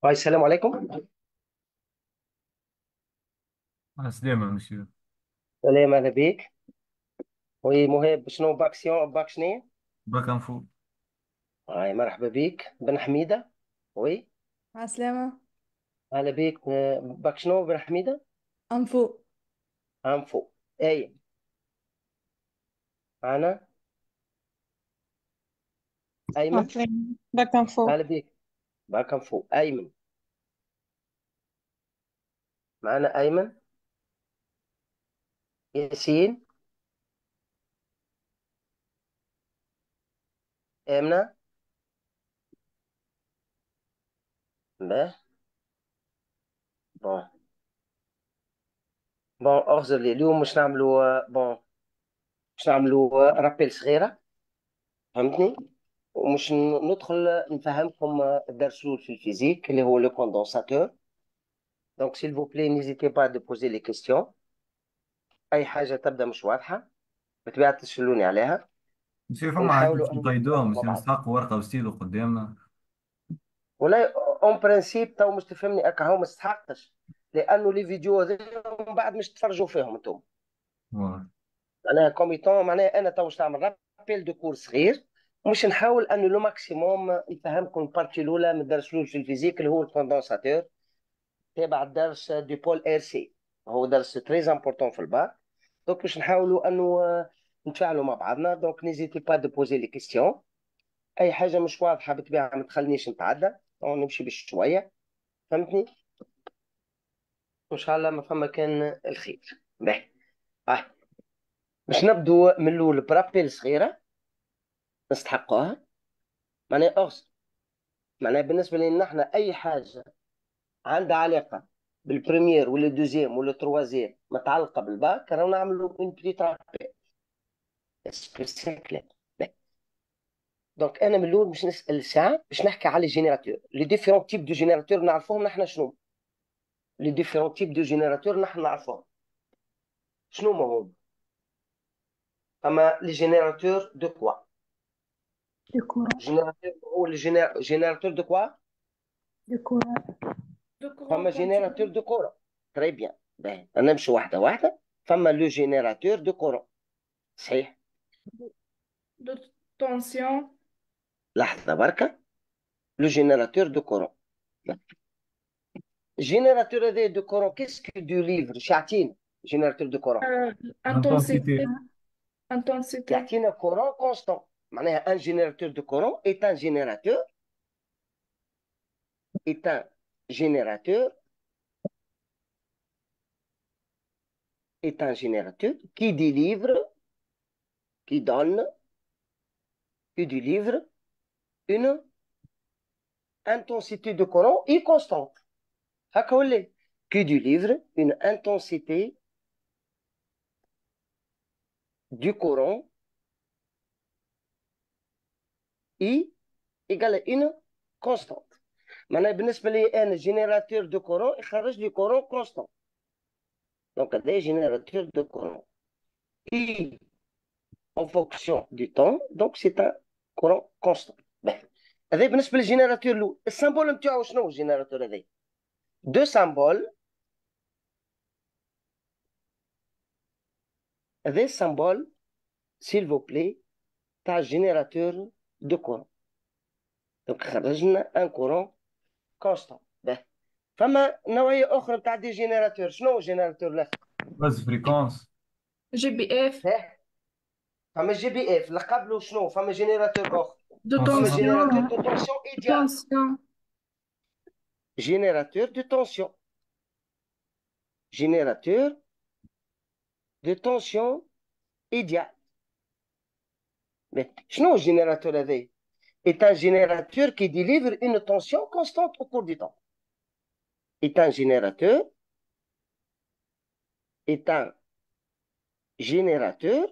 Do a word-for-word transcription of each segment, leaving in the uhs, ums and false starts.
هاي السلام عليكم. السلامة مسيو. سلام، اهلا بك. وي مهاب، شنو باك سيون باك شنو؟ باكنفو. هاي مرحبا بك بن حميدة. وي عسلامة. اهلا بك. آه، باك شنو بن حميدة؟ أنفو. انفو. اي انا ايمن. عسلامة باك اهلا فوق. بك. باك انفو ايمن. معنا ايمن. ياسين. امنة. باه. بون. بون اغزر لي اليوم مش نعملوا آه، بون مش نعملوا آه، رابيل صغيرة. فهمتني. ومش ن- ندخل نفهمكم آه، الدرس الأول في الفيزيك اللي هو لو كوندونساتور. دونك s'il vous plaît n'hésitez pas à poser les questions. اي حاجه تبدا مش واضحه بطبيعه تسالوني عليها. مسيو فما حاجات ونحاولوا باش ان نقيدوها، نتفاهموا مع مسيو بعض. نسحق ورقة وستيلو قدامنا. ولا اون برانسيب تو مش تفهمني اكا هو ما تستحقش. لانه لي فيديو هذوما بعد مش تفرجوا فيهم انتم. والله. معناها كوميتون، معناها انا تو مش نعمل رابيل دو كور صغير. مش نحاول انه لو ماكسيموم نفهمكم البارتي الاولى من الدرس الاول في الفيزيك اللي هو الكوندنساتور تبع الدرس دي بول ار سي. هو درس تري امبورتون في الباك. دونك باش نحاولوا انه آه، نتفاعلوا مع بعضنا. دونك نيزيتي با دو بوزي لي كيستيون. اي حاجه مش واضحه بالطبيعه ما تخلينيش نتعدى او نمشي بشويه. فهمتني. وان شاء الله ما فما كان الخير. باهي. آه. باش نبدو من الاول برابيل صغيره نستحقوها. معناها اغسل. معناها بالنسبه لنا احنا اي حاجه عندها علاقه بالبريمير ولا الدوزيام ولا التروازيام متعلقه بالباك رانا نعملوا اون بتيت رابيل. اسكو سي كلير. دونك انا من الاول باش نسال ساعه باش نحكي على الجينيراتور لي ديفيرون تيب دو جينيراتور نعرفوهم نحن شنو. لي ديفيرون تيب دو جينيراتور نحن نعرفوهم شنو ما هم. اما لي جينيراتور دو كوا. ديكورات. جينيراتور هو لي جينيراتور دو كوا. ديكورات. دو فما كورون جينيراتور كونتينيو. دو كورون. تري بيان. باهي انا نمشي واحده واحده. فما لو جينيراتور دو كورون. صحيح. دو تونسيون. لحظه بركه. لو جينيراتور دو كورون. الجينيراتور هذا دو كورون كيسكو دو ليفر شيعطينا. جينيراتور دو كورون انتونسيتي. انتونسيتي. انتونسيتي. يعطينا كورون كونستون. معناها ان جينيراتور دو كورون est un générateur est un générateur est un générateur qui délivre qui donne qui délivre une intensité de courant et constante. هكا ولا qui délivre une intensité du courant I égale à une constante. معناها بالنسبة لي أنا جينيراتور دو كورون يخرج لي كورون كونستون. دونك هذا جينيراتور دو كورون I en fonction du temps. Donc c'est un courant constant. Ben. هذا بالنسبة للجينيراتور الأول. السامبول نتاعو شنو هو الجينيراتور هذا؟ دو سامبول. هذا السامبول s'il vous plaît تاع الجينيراتور دو كورون. دونك خرجنا ان كورون كونستون. به. فما نوعية أخرى تاع دي جينيراتور. شنو هو الجينيراتور الآخر؟ بس فريكونس. جي بي اف. ها. فما جي بي اف اللي قبله شنو؟ فما جينيراتور آخر. دو فما تونسيون. تونسيون. جينيراتور دو تونسيون إيديال. تونسيون. جينيراتور دو تونسيون. جينيراتور دو تونسيون إيديال. شنو هو الجينيراتور هذا؟ est un générateur qui délivre une tension constante au cours du temps. Est un générateur est un générateur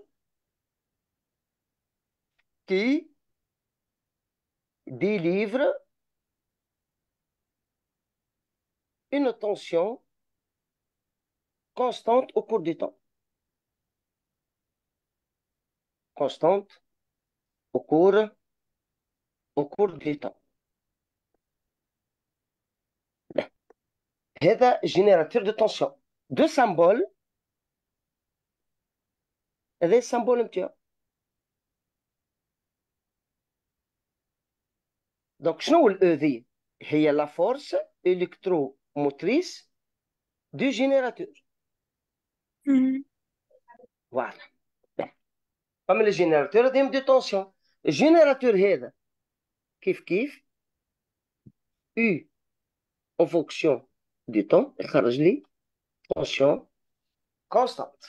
qui délivre une tension constante au cours du temps. Constante au cours, au cours du temps. هذا جينيراتور دو تونسيون دو سامبول. هذا السامبول نتاعو. دونك شنو الاو ذي؟ هي لا فورس الكترو موتريس دو جينيراتور. مم. فوالا. فما الجينيراتور هذاهم دو تونسيون. الجينيراتور هذا كيف كيف U en fonction du temps يخرج لي تونسيون كونستانت.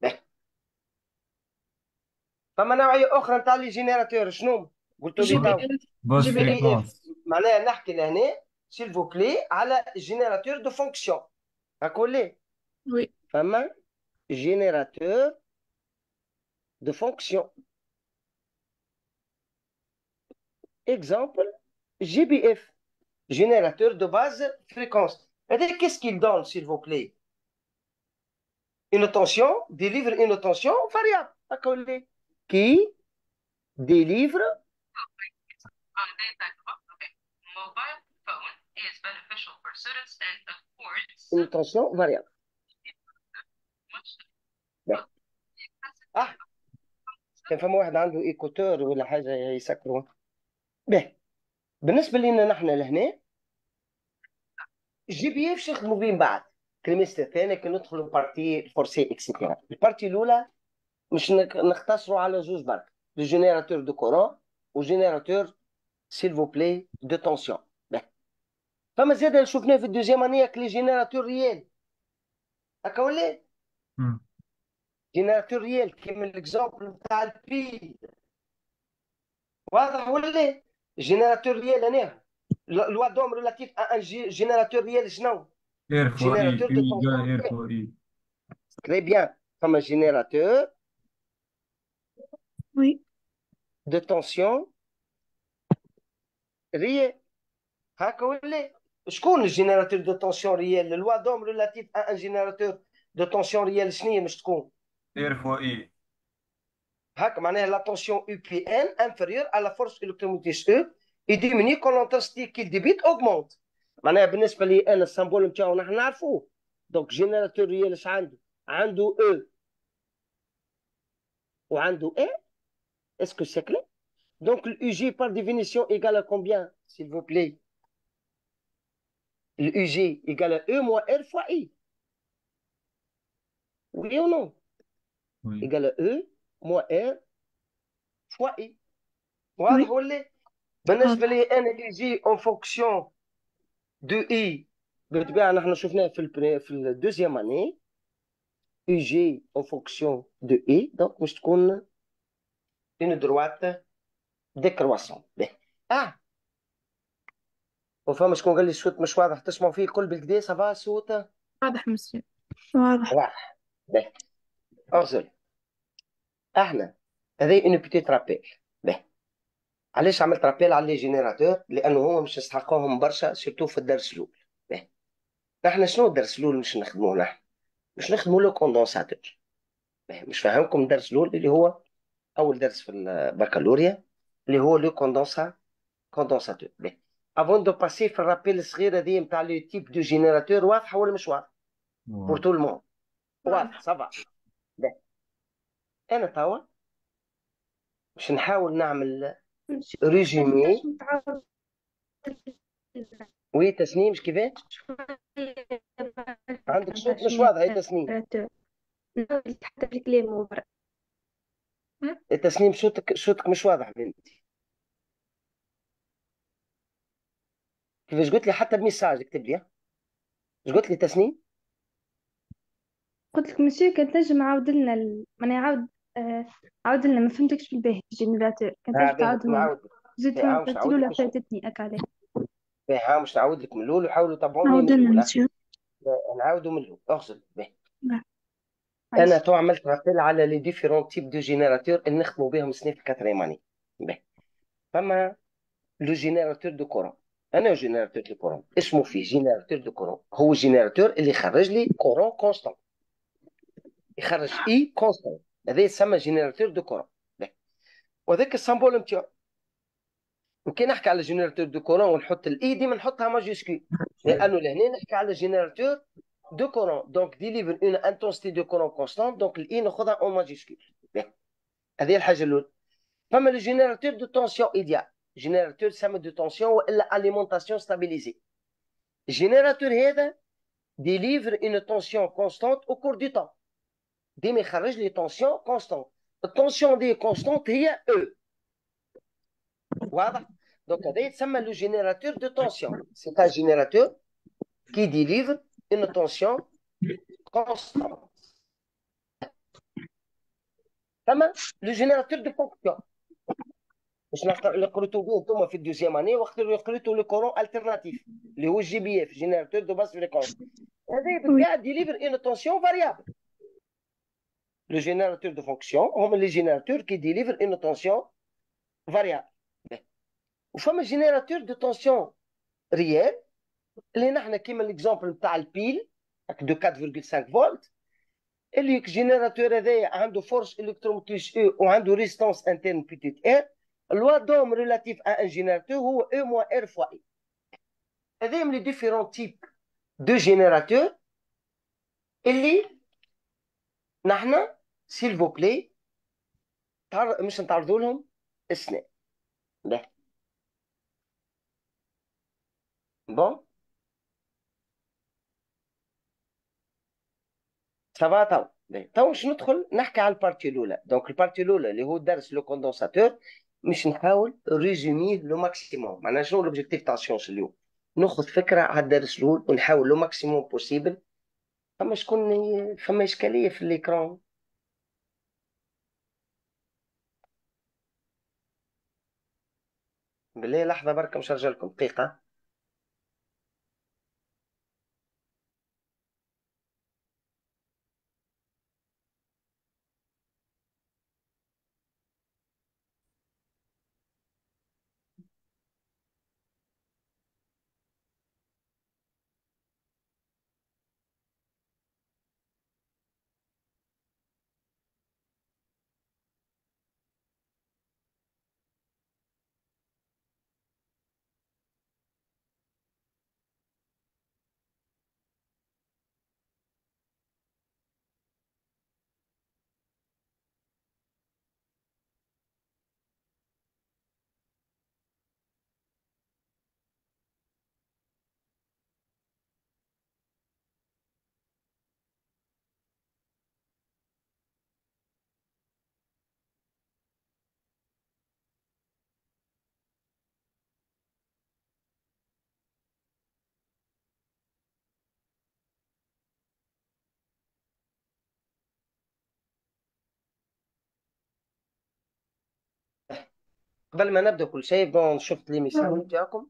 فما نوعيه اخرى نتاع لي جينيراتور شنو قلتوا لي جي بي تو؟ اف باز جي بي جي اف بي اف. فريكونس. معناها نحكي لهنا سيل فو بلي على جينيراتور دو فونكسيون. هاكا ولا وي فما جينيراتور دو فونكسيون. اكزامبل جي بي اف générateur de base fréquence. Et qu'est-ce qu'il donne, s'il vous plaît? Une tension délivre une tension variable, accolée, qui délivre Um, they attack the box. Okay. Mobile phone is beneficial for students and affords une tension variable. much. Bien. Ah, كان فما واحد عنده ايكوتور ولا حاجه يسكروا. باهي بالنسبه لنا نحن لهنا الجي بي اف شو نخدموا بيه من بعد كلمه الثانيه كي ندخلوا بارتي فورسي اكسيتيرا. البارتي الاولى مش نك- نختصروا على زوج برك لو جينيراتور دو كورون وجينيراتور سيل فو بلاي دو تونسيون. فما زاد اللي شفناه في الدوزيام اني كلي جينيراتور ريال. هكا ولا مم. جينيراتور ريال كيما الاكزومبل نتاع البيل. واضح ولا جينيراتور ريال انا لوا دوم ريلاتيف ان جينيراتور ريال شنو؟ اير فوا اي، جينيراتور دو اي تونسيون ايجال اير ريال. فوا اي. تري بيان. فما جينيراتور وي دو تونسيون ريال. هكا ولا شكون الجينيراتور دو تونسيون ريال؟ لوا دوم ريلاتيف ان جينيراتور دو تونسيون ريال شنو هي مش تكون؟ اير فوا اي. هاك معناها لا tension U P N inférieure à la force électromotrice E et diminue quand l'intensité qu'il débite augmente. معناها بالنسبه لي انا السامبول نتاعو نحن نعرفوه. دونك جينيراتور ريال اش عنده؟ عنده E وعنده E. اسكو سي كلير؟ دونك الاو جي par définition égale à combien s'il vous plaît؟ الاو جي égale à E moins R fois I. Oui ou non؟ وي égale à E moins R fois I. واضح وي ولا؟ بالنسبه واضح لي انا الاو جي en fonction دو اي بالطبيعه نحن شفناه في البري في الدوزيام اني اي جي اون فونكسيون دو اي دونك مش تكون اون دروات ديكرواسون. اه وفما شكون قال لي الصوت مش واضح تسمعوا فيه الكل بالكدا سافا الصوت واضح مسيو واضح واضح. باهي اغزل احنا هذه اون بيتيت رابيل. باهي علاش عملت رابيل على لي جينيراتور؟ لانه هما مش يستحقوهم برشا سيرتو في الدرس الاول. باهي نحن شنو الدرس الاول مش نخدموه؟ نحن مش نخدموا لو كوندونساتور. مش فاهمكم الدرس الاول اللي هو اول درس في البكالوريا اللي هو لو كوندونسا كوندونساتور. افون دو باسي في الرابيل الصغيره دي نتاع لو تيب دو جينيراتور واضحه ولا مش واضحه؟ بور واضح. تو المون واضح واضح صافا. انا توا باش نحاول نعمل ريزومي. وي تسنيم مش كيفاه عندك صوت مش واضح. يا تسنيم حتى في الكلام وبرا. يا تسنيم صوتك صوتك مش واضح بنتي. كيفاش قلت لي حتى بميساج اكتب لي. ايش قلت لي تسنيم؟ قلت لك مسيو كان تنجم عاود لنا ال... ماني عاود آه... عاود لنا ما فهمتكش بالباهي الجينيراتور كان ها تنجم باهي تعاودهم لنا. نعاود لك. زدت باهي فما ها مش البارتي نعاود لك الأولى من الأول. فاتتني أك عليه. باهي ها مش نعاود لك من الاول وحاولوا تابعوني من عاود لنا الاول. ها مسيو نعاودوا من الاول اغسل. باهي انا عايش. تو عملت رابيل على لي ديفيرون تيب دو جينيراتور اللي نخدموا بهم سنين في كاتريم اني. باهي فما لو جينيراتور دو كورون. انا جينيراتور دو كورون اسمه فيه جينيراتور دو كورون هو الجينيراتور اللي يخرج لي كورون كونستون يخرج اي كونستون. هذا يسمى جينيراتور دو كورون. باهي وذاك السامبول نتاعو كي نحكي على جينيراتور دو كورون ونحط الاي ديما نحطها ماجيسكول، لانه لهنا نحكي على جينيراتور دو كورون دونك ديليفر اون انتونسيتي دو كورون كونستانت، دونك الاي ناخذها اون ماجيسكول. هذه الحاجه الاولى. فما لو جينيراتور دو تونسيون ايديال، جينيراتور سامي دو تونسيون والا اليمونتاسيون ستابيليزي. الجينيراتور هذا ديليفر اون تونسيون كونستانت او كور دو طون، ديما يخرج لي تونسيون كونستانت. التونسيون دي كونستانت هي او، واضح؟ دونك هذا يتسمى لو جينيراتور دو تونسيون، سي ان جينيراتور كي ديليفر اون تونسيون كونستانت. فما لو جينيراتور دو فونكسيون، باش اللي قريتو به انتم في الدوزيام اني وقت اللي قريتو لو كورون التيرناتيف اللي هو الجي بي اف، جينيراتور دو باس فريكونس، هذا بالطبيعه ديليفر اون تونسيون فاريابل. لو جينيراتور دو فونكسيون هما لي جينيراتور كي ديليفر اون تونسيون فاريابل. وفما جينيراتور دو تونسيون ريال اللي نحن كيما ليكزومبل نتاع البيل دو أربعة فاصلة خمسة فولت، اللي جينيراتور هذايا عنده فورس الكتروموتريس او وعنده ريستونس انترن بيتيت ار. لوا دوم ريلاتيف ا ان جينيراتور هو او موان ار فوا اي. هذاهم لي ديفيرون تيب دو جينيراتور اللي نحن سيل فو بلي مش نتعرضوا لهم السنة. بون سافا تو تو باش ندخل نحكي على البارتي الاولى. دونك البارتي الاولى اللي هو درس لو كوندونساتور، مش نحاول ريزوميه لو ماكسيموم. معناها شنو لوبجيكتيف تاع السيونس اليوم؟ ناخذ فكره على الدرس الاول ونحاول لو ماكسيموم بوسيبل. فما شكون فما اشكاليه في الاكران؟ بالله لحظه بركه مش هرجع لكم دقيقه. قبل ما نبدا كل شيء بون شفت لي ميساج تاعكم.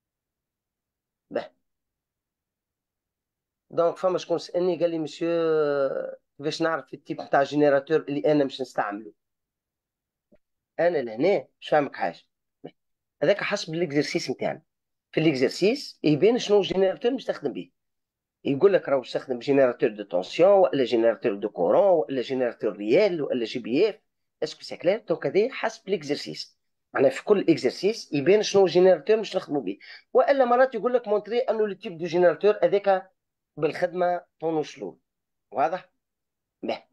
دونك فما شكون سالني قال لي مسيو كيفاش نعرف التيب تاع جينيراتور اللي انا مش نستعمله. انا لهنا مش فاهمك حاجه، هذاك حسب الاكزرسيس نتاعنا. في الاكزرسيس يبان شنو الجينيراتور نستخدم به. يقول لك راهو استخدم جينيراتور دو تونسيون ولا جينيراتور دو كورون ولا جينيراتور ريال ولا جي بي اف. اسكو سي كلير؟ دونك هذا حسب الاكزرسيس. معناها في كل اكزرسيس يبان شنو الجينيراتور مش نخدموا به. والا مرات يقول لك مونتري انه لو تيب دو جينيراتور هذاك بالخدمه طونو شلول. واضح؟ به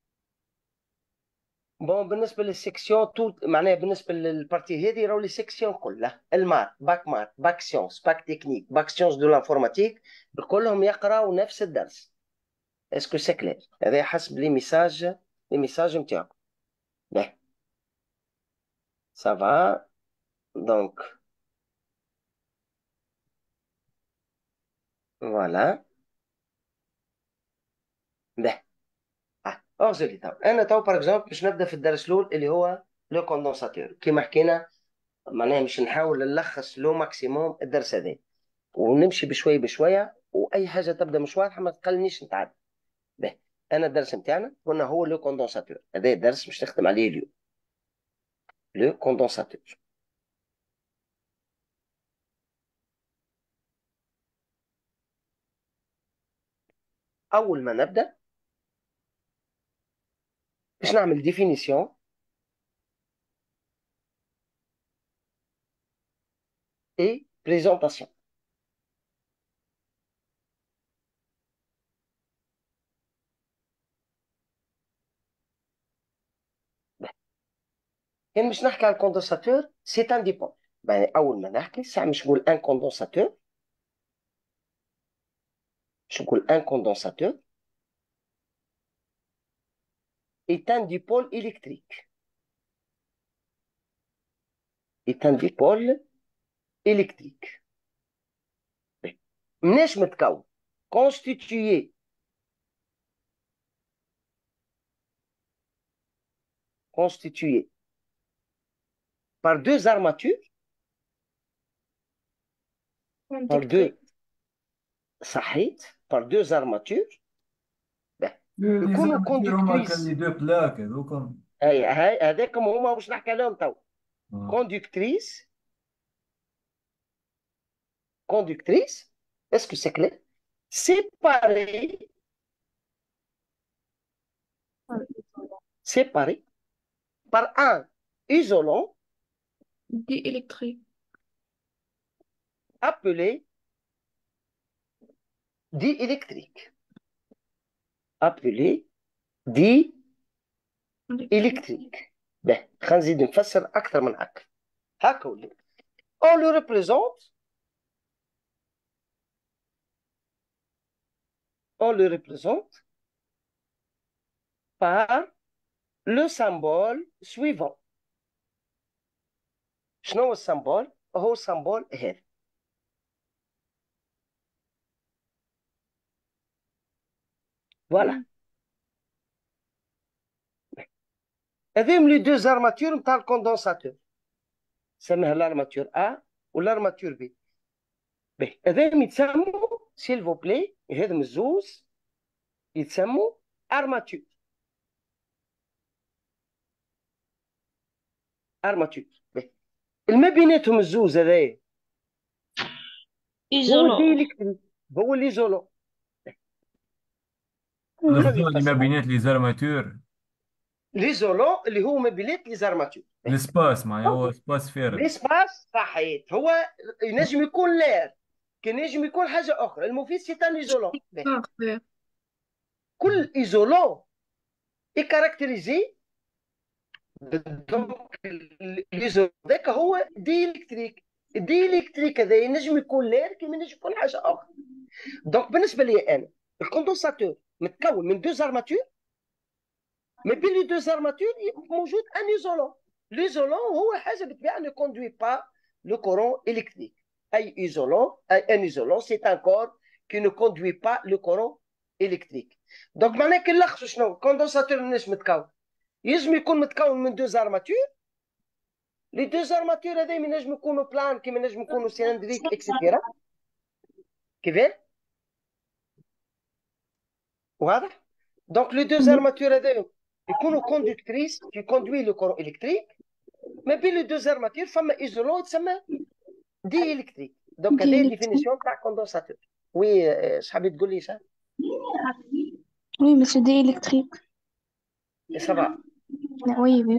بون بالنسبه للسيكسيون تو، معناها بالنسبه للبارتي هذه راهو لي سيكسيون كلها المات باك مات باك سيونس باك تكنيك باك سيونس دو لانفورماتيك كلهم يقراو نفس الدرس. اسكو سي كلير؟ هذا حسب لي ميساج لي ميساج نتاعكم. به سافا دونك فوالا. به اه اغزلي تو انا تو باغ اكزومبل باش نبدا في الدرس الاول اللي هو لو كوندونساتور كيما حكينا. معناها مش نحاول نلخص لو ماكسيموم الدرس هذا ونمشي بشوي بشويه، واي حاجه تبدا مش واضحه ما تقلنيش نتعب. به انا الدرس نتاعنا قلنا هو لو كوندونساتور. هذا الدرس مش نخدم عليه اليوم لو كوندونساتور. اول ما نبدا باش نعمل ديفينيسيون et présentation. كان باش نحكي على الكوندنساتور سي ان ديبول. يعني اول ما نحكي ساعه مش نقول ان كوندنساتور، مش نقول ان كوندنساتور est un dipôle électrique. est un dipôle électrique. مناش متكون constitué constitué par deux armatures par deux صحيت par deux armatures يكونوا conductrices. لي دو بلاك هذوكم. هاي هاي هذاك هما باش نحكي عليهم تو. conductrice conductrice est-ce que c'est clair? séparées séparées par un isolant Diélectrique. appelé diélectrique. appelé diélectrique. به خلينا نزيد نفسر أكثر من هكا. هكا ولي. On le représente on le représente par le symbole suivant. شنو هو السمبول؟ هو السمبول هذا. فوالا. هذيهم لي دو زارماتور نتاع الكوندنساتور. سميها لارماتور A والارماتور B. باهي هذيهم يتسموا سيل فو بلي، هذم الزوز يتسموا ارماتور. ارماتور. باهي الما بيناتهم الزوز هذايا هو ديليكتريك، هو ليزولون. الزول اللي ما بينات لي زارماتور ليزولون اللي هو ما بينات لي زارماتور. السباس معايا هو سباس فارغ. ليسباس صحيت هو ينجم يكون لير، كان ينجم يكون حاجه اخرى. المفيد سي ان ايزولون. Parfait. كل ايزولون اي كاركتيريزي دونك ليزولون ذاك هو ديليكتريك. الديليكتريك هذا ينجم يكون لير كما ينجم يكون حاجه اخرى. دونك بالنسبه لي انا الكوندنساتور متكون من دو زارماتور، ما بين لي دو زارماتور موجود ان ايزولون. ليزولون هو حاجه بالطبيعه ne conduit pas le courant électrique. اي ايزولون اي ان ايزولون سي ان كور qui ne conduit pas le courant électrique. دونك معناها كي نلخصوا شنو الكوندنساتور الناس متكون، يجم يكون متكون من دو زارماتور. لي دو زارماتور هذايا ينجم يكونوا بلان كيما ينجم يكونوا سيلندريك اكسيتيرا. كيفاه؟ واضح؟ دونك لي دو زارماتور هذايا يكونوا كوندكتريس كي كوندوي لو كورون الكتريك. ما بين لي دو زارماتور فما ايزولون تسمى دي الكتريك. دونك هذه الديفينيسيون تاع كوندنساتور. وي صحابي تقول لي صح؟ Oui, monsieur diélectrique. سبعة. Oui, oui.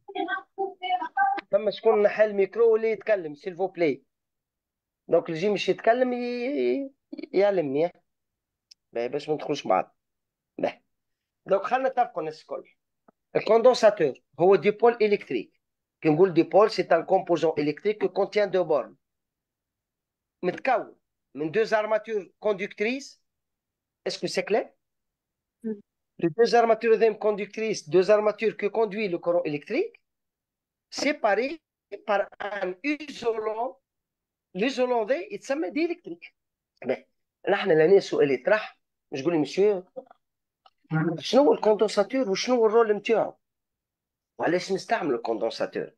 فما شكون نحل الميكرو واللي يتكلم سيلفو بلاي. دونك اللي يجي مش يتكلم ي... يعلمني باش ما ندخلوش بعض. باهي دونك خلينا نتفقوا الناس الكل. الكوندنساتور هو ديبول الكتريك. كي نقول ديبول سي ان كومبوزون الكتريك كو كونتيان دو بورن، متكون من دو زارماتور كوندكتريس. اسكو سي كلير؟ Les deux armatures d'un conductrice, deux armatures qui conduisent le courant électrique, séparées par un isolant. l'isolant ده يتسمى ديلكتريك. نحن لنا سؤال يطرح، مش قولي مسيو شنو هو الكوندنساتور وشنو هو الرول نتاعو وعلاش نستعمل الكوندنساتور؟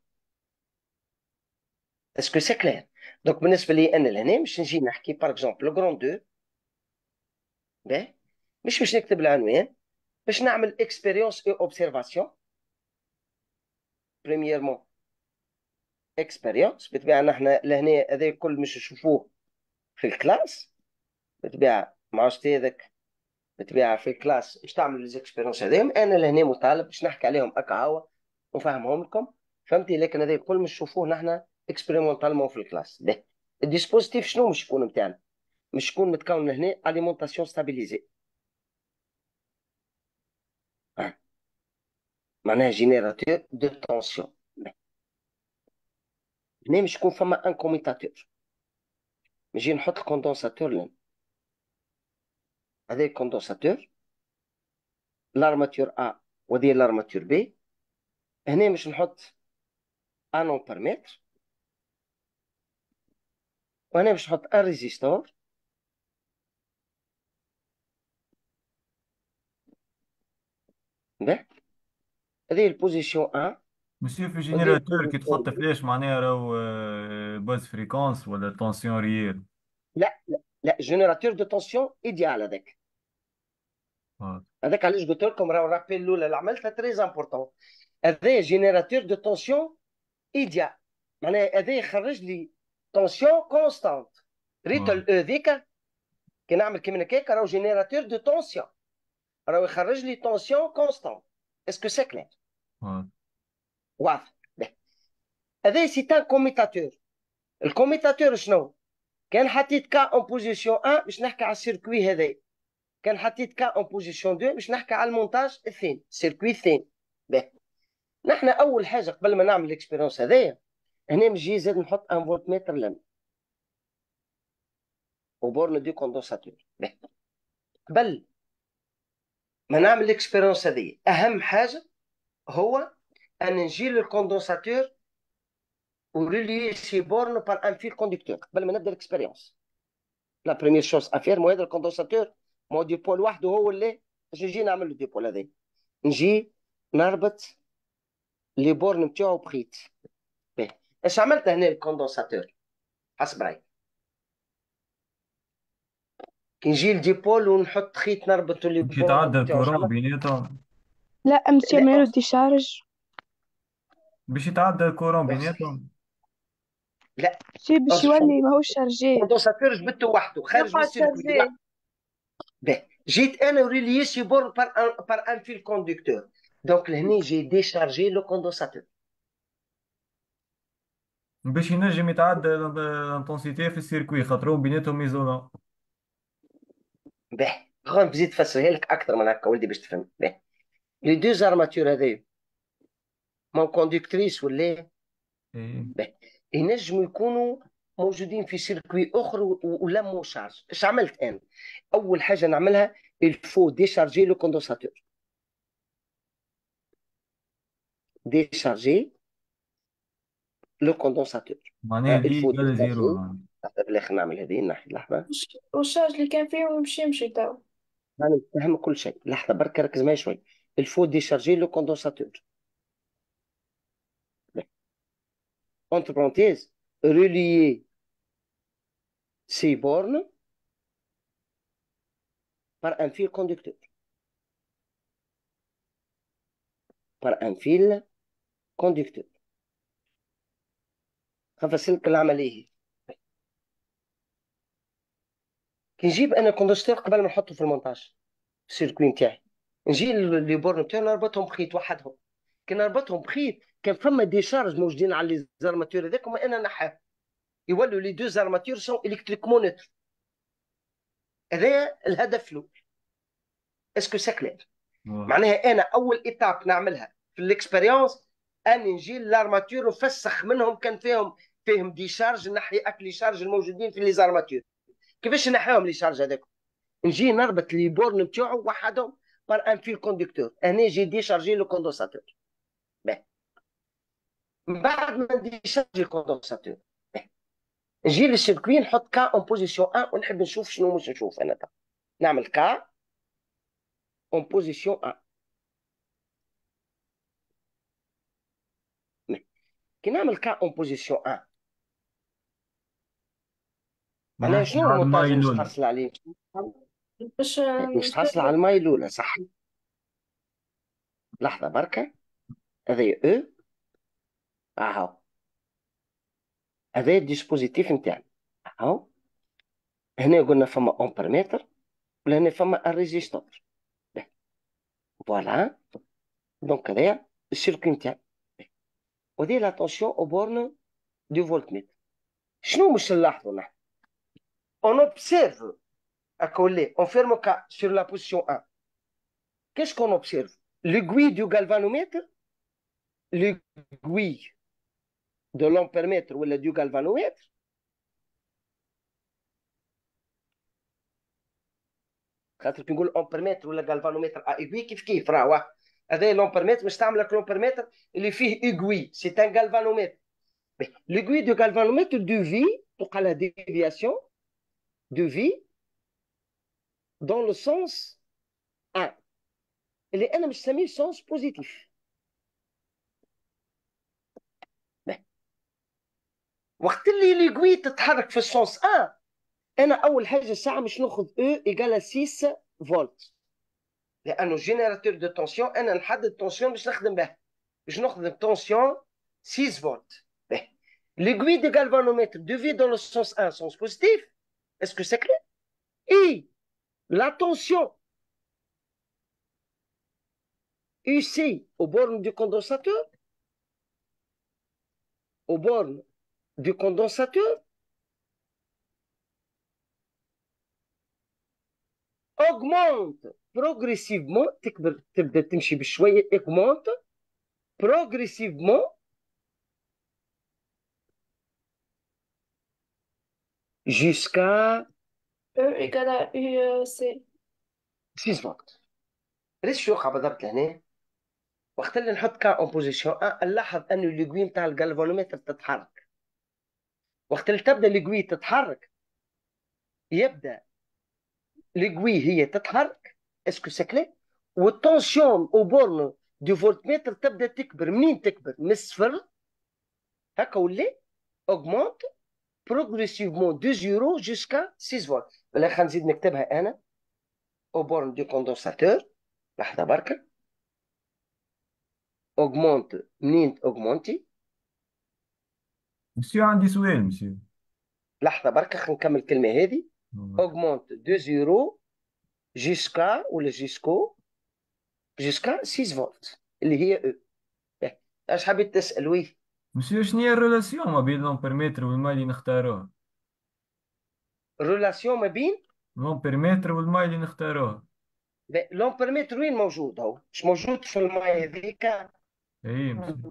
اسكو سي كلير؟ دونك بالنسبه لي انا لهنا باش نجي نحكي باغ اكزومبل لو كرون دو. باهي مش باش نكتب العنوان، باش نعمل اكسبيريونس اي اوبسيرفاسيون. بريميرمون اكسبيريونس بالطبيعه نحن لهنا هذا الكل مش نشوفوه في الكلاس بالطبيعه مع استاذك بالطبيعه في الكلاس باش تعمل ليزيكسبيريونس هذيهم. انا لهنا مطالب باش نحكي عليهم هكا هوا ونفهمهم لكم، فهمتي؟ لكن هذا الكل مش نشوفوه نحن اكسبيريمونتالمون في الكلاس. ده الديسبوزيتيف شنو مش يكون نتاعنا؟ مش يكون متكون هنا اليمونتاسيون ستابيليزي، معناها جينيراتور دو تونسيون. هنا مش يكون فما ان كوميتاتور، نجي نحط الكوندونساتور لنا، هذا الكوندونساتور لارماتور ا وهذه لارماتور بي. هنا مش نحط ان امبيرمتر، وهنا باش نحط ان ريزيستور. باهي، هذه البوزيسيون واحد مسيو في وهذه جينيراتور كي البوزيسيون تحط اثنين. فلاش معناها راهو آه، باز فريكونس ولا تونسيون ريال؟ لا لا لا، جينيراتور دو تونسيون ايديال هذاك. آه. هذاك علاش قلت لكم راهو الرابيل الاولى اللي عملتها تري امبورطون. هذا جينيراتور دو تونسيون ايديال، معناها هذا يخرج لي تونسيون كونستانت. ريت آه. الاو ذيك كي نعمل كيما هكاك راهو جينيراتور دو تونسيون، راهو يخرج لي تونسيون كونستانت. اسكو سي كلير؟ آه. واضح. باهي. هذا سي ان كوميتاتور. الكوميتاتور شنو؟ كان حطيت كا اون بوزيسيون واحد باش نحكي على السيركوي هذا، كان حطيت كا اون بوزيسيون اثنين باش نحكي على المونتاج الثاني، السيركوي الثاني. باهي، نحن اول حاجه قبل ما نعمل الاكسبيرونس هذايا، هنا نجي زاد نحط ان فولت متر لنا وبورن دي كوندونساتور. باهي، قبل ما نعمل الاكسبيرونس هذه اهم حاجه هو ان نجي للكوندونساتور وريلي سي بورن بار ان فيل كوندكتور قبل ما نبدا الاكسبيرونس. لا بريمير شوز افير مو هذا الكوندونساتور مو ديبول وحده هو اللي باش نجي نعمل له ديبول هذا، نجي نربط لي بورن نتاعو بخيط. باهي، اش عملت هنا الكوندونساتور؟ حسب رايك كي نجي لديبول ونحط خيط نربط لي باش بورن يتعدى نتاعو اش الكورون عملت؟ بيناتهم. لا أمس لا يعملوا أوف. ديشارج. باش يتعدى الكورون أوف. بيناتهم. لا شي باش اصبر، يولي ماهوش شارجي. الكوندونساتور جبته وحده خارج من يقعد السيركوي. شارجي. باهي، جيت انا وريلي سي بورن بار ان بار ان فيل كوندكتور، دونك لهني جي ديشارجي لو كوندونساتور. باش ينجم يتعدى الانتونسيتي في السيركوي خاطرهم بيناتهم ايزولون. باهي، غون نزيد نفسرها لك اكثر من هكا ولدي باش تفهم. باهي، لي دو زارماتور هذايا مون كوندكتريس ولا؟ إيه. باهي، ينجموا يكونوا موجودين في سيركوي اخر و- و- ولا مو شارج. اش عملت انا؟ اول حاجه نعملها الفو ديشارجي لو كوندونساتور. ديشارجي لو كوندونساتور. معناها الفو دي قال زيرو ديشارجي. معناها. لحظه بالاخر نعمل هذه ناحيه لحظه. وش- والشارج اللي كان فيه يمشي يمشي تو. انا نفهم كل شيء، لحظه برك ركز معي شوي. الفو ديشارجي لو كوندونساتور. entre parenthèses relier ces bornes par un fil conducteur. par un fil conducteur. غنفسرلك العمليه. كي نجيب انا كوندستور قبل ما نحطه في المونتاج السيركوي نتاعي، نجي لي بورن نتاعي نربطهم بخيط وحدهم. كي نربطهم بخيط كان فما دي شارج موجودين على لي زارماتور هذاك وما انا نحاهم يولوا لي دو زارماتور سون الكتريكمون نوتر. هذا الهدف له. اسكو سا كلير؟ آه. معناها انا اول ايتاب نعملها في الاكسبيريونس اني نجي للارماتور ونفسخ منهم كان فيهم فيهم دي شارج، نحي اكلي شارج الموجودين في لي زارماتور. كيفاش نحيهم لي شارج هذاك؟ نجي نربط لي بورن نتاعو وحدهم بار ان فيل كوندكتور. انا يجي ديشارجي لو كوندونساتور. باهي، من بعد ما نديشارجي الكوندونساتور نجي للسيركوي نحط كا اون بوزيسيون واحد ونحب نشوف شنو مش نشوف انا تا. نعمل كا اون بوزيسيون واحد. كي نعمل كا اون بوزيسيون واحد معناها نحكي شنو على المونتاج الماي اللي مش الاولى. تحصل عليه؟ باش مش تحصل على الماي الاولى صح. لحظه بركه، هذا او اهو، هذا الديسبوزيتيف نتاعنا اهو. هنا قلنا فما امبرمتر وهنا فما الريزيستور. فوالا، دونك هذايا السيركوي نتاعنا. ودي لاتونسيون او بورن دو فولت ميتر. شنو مش نلاحظوا نحن؟ On observe, à coller, on ferme cas sur la position un. Qu'est-ce qu'on observe? L'aiguille du galvanomètre, l'aiguille de l'ampèremètre ou du galvanomètre, خاطر كي نقول امبرمتر ولا galvanomètre à aiguille كيف كيف راه هذا لامبرمتر نستعمل لامبرمتر اللي فيه aiguille, c'est un galvanomètre. L'aiguille du galvanomètre de vie توقع la déviation de vie dans le sens un اللي انا مش سميه sens positif. وقت اللي ليغوي تتحرك في السونس واحد انا اول حاجه الساعه مش ناخذ او ايكال ستة فولت لانه جينيراتور دو تونسيون انا نحدد التونسيون باش نخدم به باش ناخذ التونسيون ستة فولت. L'aiguille de galvanomètre devient dans le sens un, sens positif. Est-ce que c'est clair? Et la tension ici, aux bornes du condensateur, aux bornes du condensateur, augmente progressivement, تكبر تبدا تمشي بشويه augmente progressivement jusqu'à E égale à U euh, C. ستة فولت. ليش شوخه بالضبط لهنا؟ وقت اللي نحط كا اون بوزيسيون واحد نلاحظ انه ليغوي نتاع الجالفانومتر تتحرك. وقت اللي تبدا ليغوي تتحرك يبدا ليغوي هي تتحرك اسكو سكلي والتونسيون او بورن دو فولتمتر تبدا تكبر. منين تكبر؟ من الصفر هكا ولا اوغمونت بروغريسيفمون دو زيرو جوسكا ستة فولت. ولا خلينا نزيد نكتبها انا او بورن دو كوندونساتور. لحظه بركه. اوغمونت منين اوغمونتي؟ مسيو عندي سؤال مسيو. لحظه بركه خلينا نكمل الكلمه هذه. augmente de zéro jusqu'à ولا jusqu'au jusqu'à ستة فولت اللي هي او. اش حبيت تسال؟ ويه مسيو شنو هي الريلاسيون ما بين لامبرمتر والماء اللي نختاروه؟ ريلاسيون ما بين لامبرمتر والماء اللي نختاروه. لامبرمتر وين موجود؟ هو مش موجود في الماء هذيك. اي مسيو.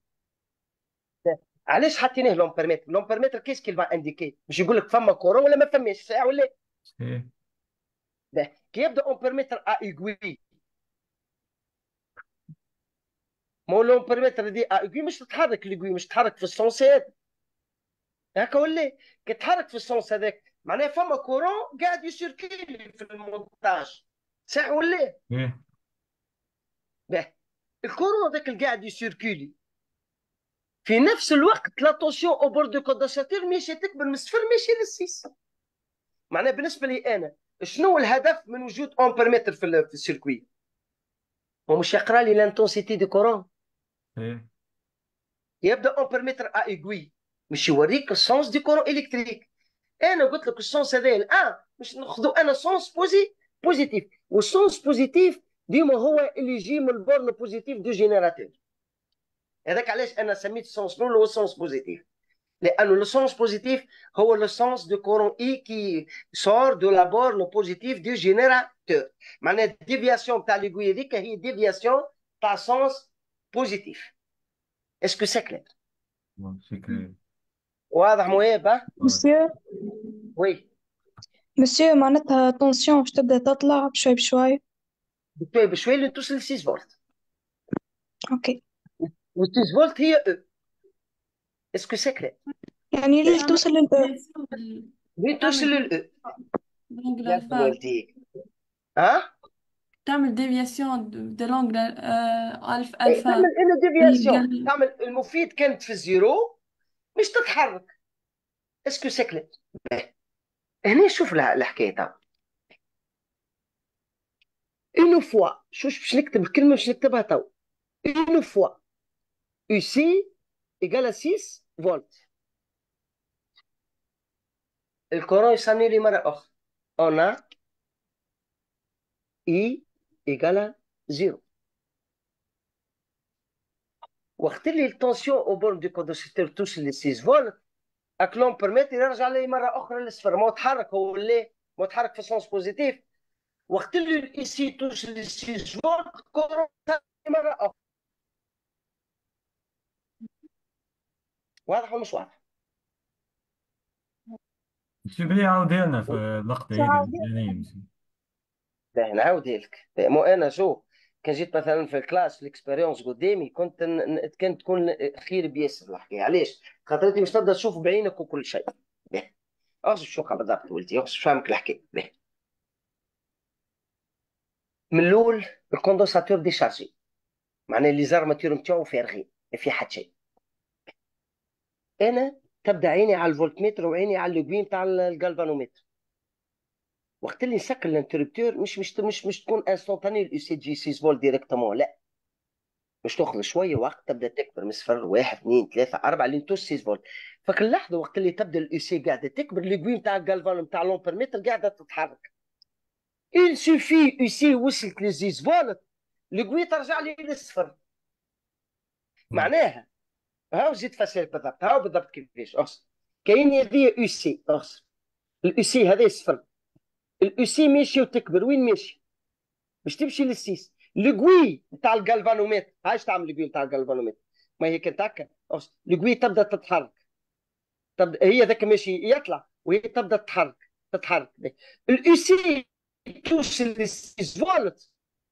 علاش حطيناه لامبرمتر؟ لامبرمتر كيس كي با انديكي مش يقول لك فما كورون ولا ما فماش ساعه ولا صحيح. كي يبدا امبرمتر ا ايغوي مو لامبرمتر دي ا ايغوي مش تتحرك ليغوي مش تتحرك في السونس هذا هكا ولا كي تتحرك في السونس هذاك معناها فما كورون قاعد يسيركيلي في المونتاج صح ولا؟ ايه باه الكورون هذاك اللي قاعد يسيركيلي في نفس الوقت لا تونسيون او بور دو كوندنساتور ماشي تكبر من صفر ماشي للسيس. معناها بالنسبه لي انا شنو الهدف من وجود امبرمتر في, في السيركوي؟ هو مش يقرا لي لانتونسيتي دو كورون. ايه يبدا امبرمتر ا ايغوي مش يوريك السونس دي كورون الكتريك. انا قلت لك السونس هذا الان مش ناخذوا انا سونس بوزي بوزيتيف والسونس بوزيتيف ديما هو اللي يجي من البورن بوزيتيف دو جينيراتور. هذاك علاش انا سميت السونس نول هو السونس بوزيتيف لانه لو سونس بوزيتيف هو لو سونس دو كورون اي كي سور دو لا بورن بوزيتيف دو جينيراتور. معناها الديفياسيون تاع ليغوي هذيك هي ديفياسيون تاع سونس بوزيتيف. اسكو سي كلير؟ سي كلير. واضح مهيب؟ مسيو وي مسيو معناتها التونسيون باش تبدا تطلع بشوي بشوي. بشوي بشوي اللي توصل ل ستة فولت اوكي و ستة فولت هي او. اسكو سي كلير؟ يعني ليه تعمل توصل للأو؟ ديفياسيون بال- وين توصل تعمل للاو؟ لونجل يا الفا ولدي ها؟ تعمل ديفياسيون دو لونجل آه، ألف اي تعمل ألفا انا اللي ديفياسيون قال تعمل المفيد كانت في الزيرو مش تتحرك. اسكو سي كلير؟ هنا شوف الحكايه تاع اون فوا شوف باش نكتب الكلمه باش نكتبها تو. اون فوا يو سي ايكال ستة فولت الكورون يسمي لي مره اخرى اون ا اي ايكال زيرو. وقت اللي التونسيون او بورن دو كوندنساتور توصل ل ستة فولت هاك لومبرميتر يرجع لي مره اخرى للصفر، ما هو تحرك، هو اللي ما تحرك في سونس بوزيتيف. وقت اللي الايسي توش للسي فولت كورو مره اخرى. واضح ولا مش واضح؟ شوف لي عاودها لنا في اللقطة هذه الأولانية مثلا. باهي نعاودها لك. مو انا شو كان جيت مثلا في الكلاس في الاكسبيريونس قدامي كنت ن... ن- كانت تكون خير بياسر الحكايه. علاش؟ خاطر انت مش تبدا تشوف بعينك وكل شيء. باهي اغزر شو بالضبط ولدي، اغزر شو فهمك الحكايه. باهي من الاول الكوندنساتور ديشارجي، معناه اللي زارماتور نتاعو فارغين ما في حتى شيء. انا تبدا عيني على الفولتميتر وعيني على اللوبين نتاع الجالفانومتر. وقت اللي نسكر الانتربتور مش مش مش مش تكون انستونتاني الاي سي جي ستة فولت ديريكتومون، لا، مش تاخذ شويه وقت تبدا تكبر من صفر واحد اثنين ثلاثه اربعه لين توصل ستة فولت. فك اللحظه وقت اللي تبدا الاي سي قاعده تكبر ليكوين تاع الجالفان نتاع لومبرميتر قاعده تتحرك. il suffit اي سي وصلت ل ستة فولت ليكوين ترجع لي للصفر. معناها هاو زيد فاسيل بالضبط، هاو بالضبط كيفاش اصلا كاين هذه يو سي اصلا. الاي سي هذا صفر، الاي سي ماشي وتكبر وين ماشي؟ باش تمشي للسيس. القوي نتاع الجالفانومتر هاش تعمل القوي نتاع الجالفانومتر؟ ما هي كانت هكا. القوي تبدا تتحرك، تبدا هي ذاك ماشي يطلع وهي تبدا تتحرك تتحرك. الاي سي توصل للسيس فولت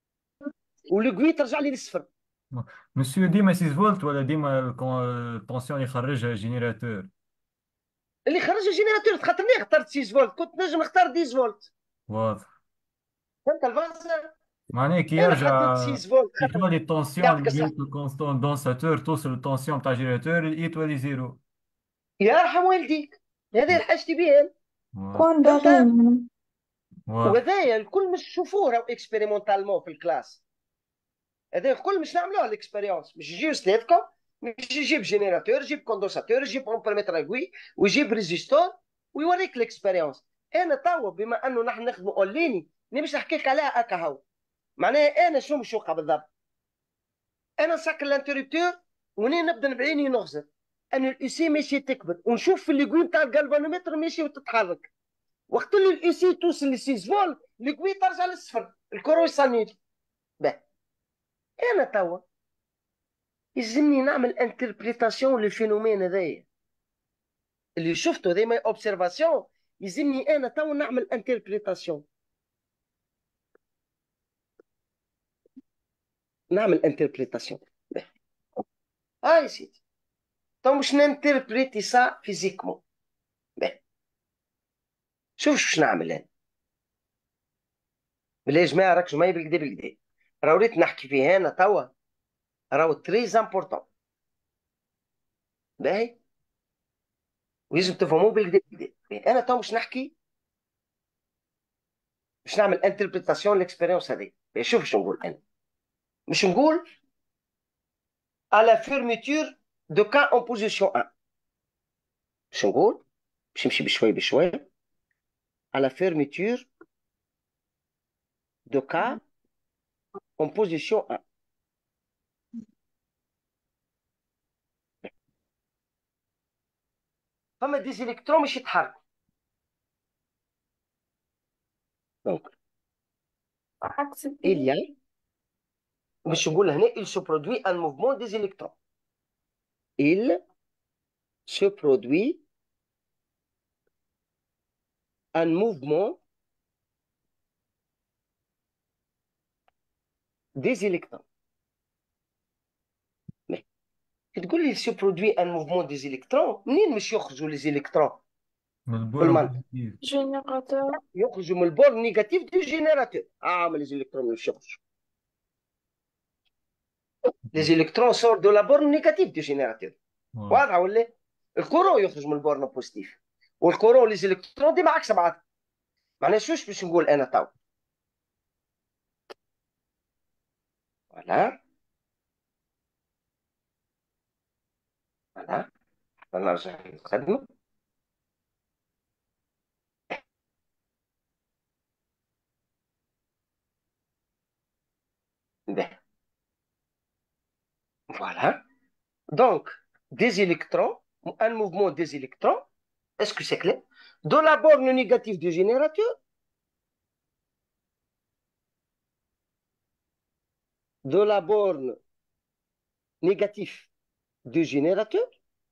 والقوي ترجع لي للصفر. مسيو ديما ستة فولت ولا ديما الكون- التونسيون اللي يخرجها جينيراتور؟ اللي خرج الجينيراتور، خاطر ليه اخترت ستة فولت؟ كنت نجم نختار عشرة فولت. واضح. فهمت الفازة؟ معناه كي انا يرجع حطيت ستة فولت كي خاطر تولي التونسيون يعطيك اللي الصحة. بين كونستون دونساتور توصل للتونسيون تاع جينيراتور اي تولي زيرو. يرحم والديك، هذه حاجتي بها. واضح. كون باغي فهمت؟ يعني. واضح. وهذايا الكل مش تشوفوه راهو اكسبيريمونتالمون في الكلاس. هذا الكل مش نعملوه الاكسبيريونس، مش يجي استاذكم مش يجيب جينيراتور يجيب كوندنساتور يجيب كومبريمتر قوي ويجيب ريزيستور ويوريك الاكسبيريونس. انا توا بما انه نحن نخدموا اونليني نمشي نحكي لك عليها هكا هو. معناها انا شو مشوقه بالضبط؟ انا نسكر الانتربتور ونين نبدا بعيني نغزر ان الاي سي ماشي تكبر ونشوف في الليكوين تاع الجالفانومتر ماشي وتتحرك. وقت اللي الاي سي توصل ل ستة فولت الليكوين ترجع للصفر، الكرو يصنيت. به انا توا يلزمني نعمل انتربريتاسيون للفينومين هذايا اللي شفته، هذا ما اوبسيرفاسيون. يلزمني انا تو نعمل انتربريتاسيون، نعمل انتربريتاسيون. اه يا سيدي تو مش نانتربريتي سا فيزيكمون. به شوف شو نعمل انا. بلا يا جماعه ركزوا معايا بالكدا بالكدا، راه وليت نحكي فيها انا توا، راهو تري امبورطون. باهي ويجب تفهموه بالكدا بالكدا. انا تو مش نحكي، مش نعمل انتربريتاسيون ليكسبيريونس هذه. شوف شو نقول انا. مش نقول à la fermeture de cas en position un. باش نقول باش نمشي بشوي بشوي à la fermeture de cas en position un. فما دي زيليكترون مش يتحركوا. دونك عكس il البي. y a باش نقول هنا il se produit un mouvement des électrons. il se produit un mouvement des électrons. mais تقول لي il se produit un mouvement des électrons، منين مش يخرجوا les électrons؟ من البورة بالمنطق بوزيتيف. جينيراتور. يخرجوا من البور نيجاتيف دو جينيراتور. اه ما les électrons مش يخرجوا. les électrons sortent de la borne négative du générateur. واضح. واضحه ولا؟ الكورون يخرج من البورن بوزيتيف والكورون لي زيليكترون ديما عكس بعض. معناها شوش باش نقول انا تو. فوالا فوالا نرجع للخدمه. Voilà. Donc, des électrons, un mouvement des électrons Est-ce que c'est clair? De la borne négative du générateur, de la borne négative du générateur,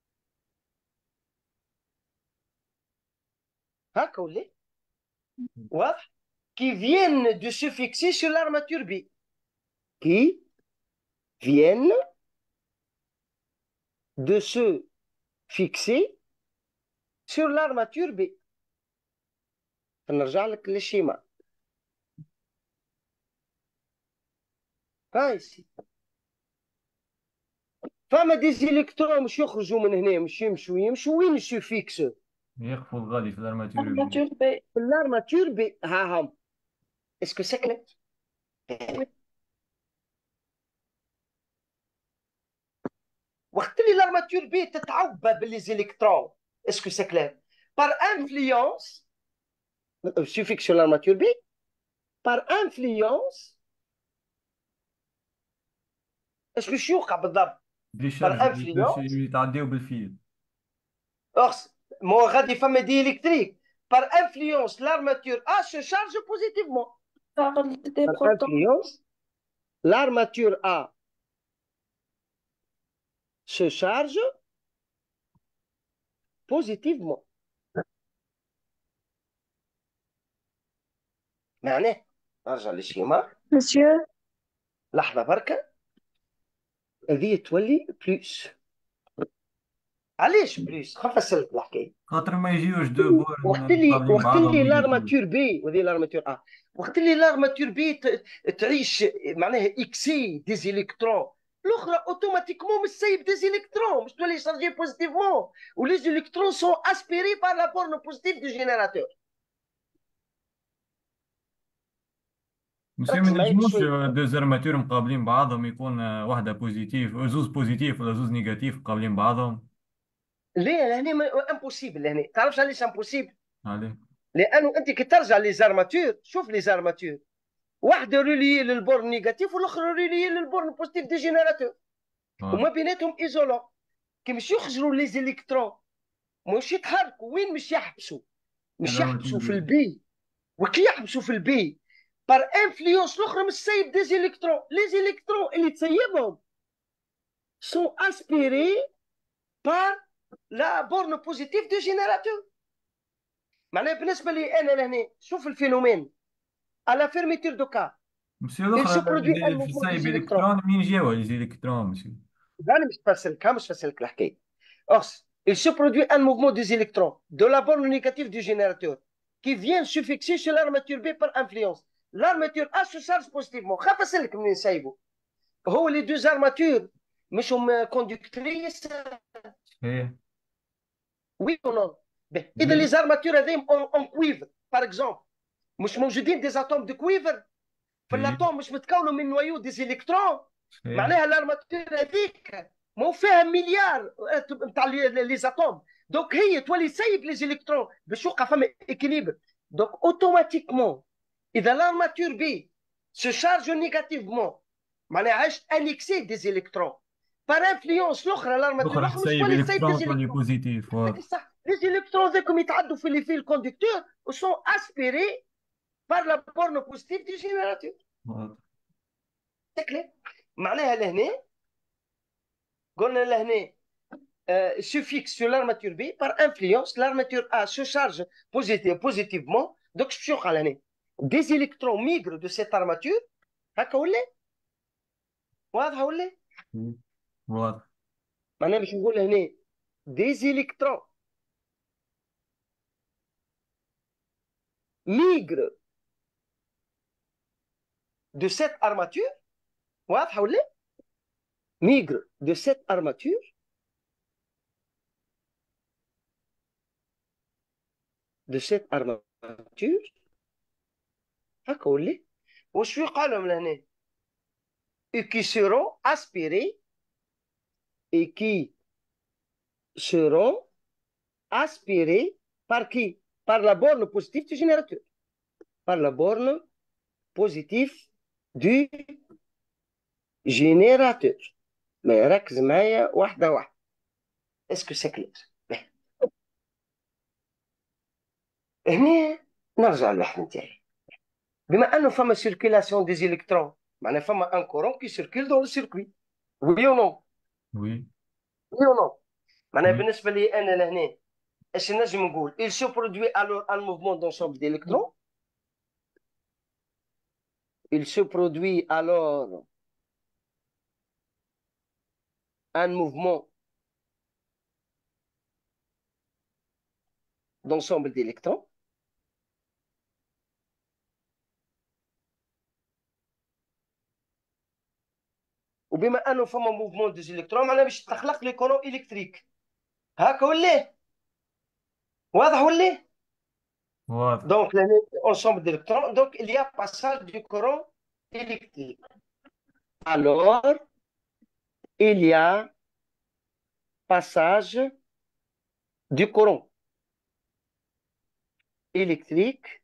هكا ولا واضح qui viennent de se fixer sur l'armature B, qui viennent de se fixer sur l'armature B. نرجع لك للشيما. ها ici. فما دي زيليكترون مش يخرجوا من هنا، مش يمشوا يمشوا وين سو فيكس؟ يخفوا الغادي في الارماتور بي. armature B. في الارماتور بي. ها هم. اسكو سي كلير؟ وقت اللي الارماتور بي تتعبى باللي زيليكترون، اسكو سي كلير؟ بار انفلونس سو فيكس sur l'armature B بار انفلونس. اسكو شو يوقع بالضبط؟ دي بار شارج باش انفلونس يتعداو بالفيل. أخس مو غادي فما دي الكتريك بار انفلونس l'armature A se charge positivement. Par des Par protons. influence, l'armature A se charge positivement. معناه نرجع للشيما. Monsieur, لحظة بركة، هذه تولي بلوس. علاش بلوس؟ خاف نسلك الحكاية. خاطر ما يجيوش دو بورن وقت اللي مقابلين وقت بعضهم اللي نيجاتيف. لارماتور بي وهذه لارماتور ا، وقت اللي لارماتور بي تعيش معناها اكسي دي زيليكترون، الاخرى اوتوماتيكمون مش سايب دي زيليكترون، مش تولي شارجي بوزيتيفمون، ولي زيليكترون سون اسبيري بار لا بورن بوزيتيف دو جينيراتور. مسي ما نجموش دو زارماتور مقابلين بعضهم يكون واحدة بوزيتيف زوز بوزيتيف ولا زوز نيجاتيف مقابلين بعضهم. ليه لهنا امبوسيبل؟ لهنا تعرفش علاش امبوسيبل؟ عليه لانه انت كي ترجع لي زارماتور، شوف لي زارماتور، واحده ريلي للبورن نيجاتيف والاخرى ريلي للبورن بوزيتيف دي جينيراتور، وما بيناتهم ايزولون. كي مش يخرجوا لي زيليكترون مش يتحركوا، وين مش يحبسوا؟ مش يحبسوا في البي، وكي يحبسوا في البي بار انفلونس الاخرى مش سايب دي زيليكترون، لي زيليكترون اللي تسيبهم سون اسبيري بار لا بورن بوزيتيف دو جينيراتور. معناها بالنسبه لي انا لهنا شوف الفينومين على فيرميتور دو كا. مسي Il se الاخرى produit un في mouvement des السايب électrons. الكترون منين جاو لي زيليكترون مسي؟ انا مش فاسلكها مش فاسلك الحكايه. Or, il se produit un mouvement des électrons de la borne négative du générateur qui vient se fixer sur l'armature B par influence. L'armature A se charge positivement. خاف اسلك منين سايبه. هو les deux armatures مشهم conductrices. ايه Oui ou non? Ben, إذا les armatures هذيم en, en cuivre par exemple مش موجودين des atomes de cuivre. فالاتوم مش متكونوا من نويو دي زيليكترون. معناها الارماتور هذيك مو فيها مليار نتاع لي زاتوم، دونك هي تولي سايب لي زيليكترون باش يوقع فما اكيليبر. دونك اوتوماتيكمون اذا الارماتور بي سو شارج نيجاتيفمون معناها عشت انيكسي دي زيليكترون بار انفلونس الاخرى الارماتور الاخرى الاخرى مش تسيب تولي سايب دي الكترون تولي زيليكترون. بوزيتيف. صح، لي زيليكترون ذاكم يتعدوا في لي فيل كوندكتور وسون اسبيري بار لا بورن بوزيتيف دي جينيراتور. تكلي معناها لهنا قلنا لهنا euh, se fixe sur l'armature B par influence l'armature A se charge positiv positivement. donc باش يوقع لهنا des électrons migrent de cette armature. هكا ولا واضحه ولا؟ واضح. معناها باش نقول هنا des électrons migrent de cette armature. واضحه ولا؟ migrent de cette armature de cette armature. هكا ولا؟ وش يقع لهم لهنا؟ et qui seront aspirés et qui seront aspirés par qui? Par la borne positive du générateur. Par la borne positive du générateur. Mais ركز معايا واحدة واحدة. Est-ce que c'est clair? هنا نرجع للبحث نتاعي. بما انه فما سيركيلاسيون دي زيليكترون، معناها فما ان كورون كي سيركيل دون لو سيركوي. وي او نو؟ Oui. وي او نو؟ معناها Oui. بالنسبه لي انا لهنا اش نجم نقول؟ il se produit alors un mouvement d'ensemble d'électrons. il se produit alors un mouvement d'ensemble d'électrons. وبما انه فما موفمون دي زيليكترون معناها باش تخلق لي كورون الكتريك. هكا ولا واضح ولا؟ واضح. دونك ensemble d'électrons, donc il y a passage du courant électrique. Alors, il y a passage du courant électrique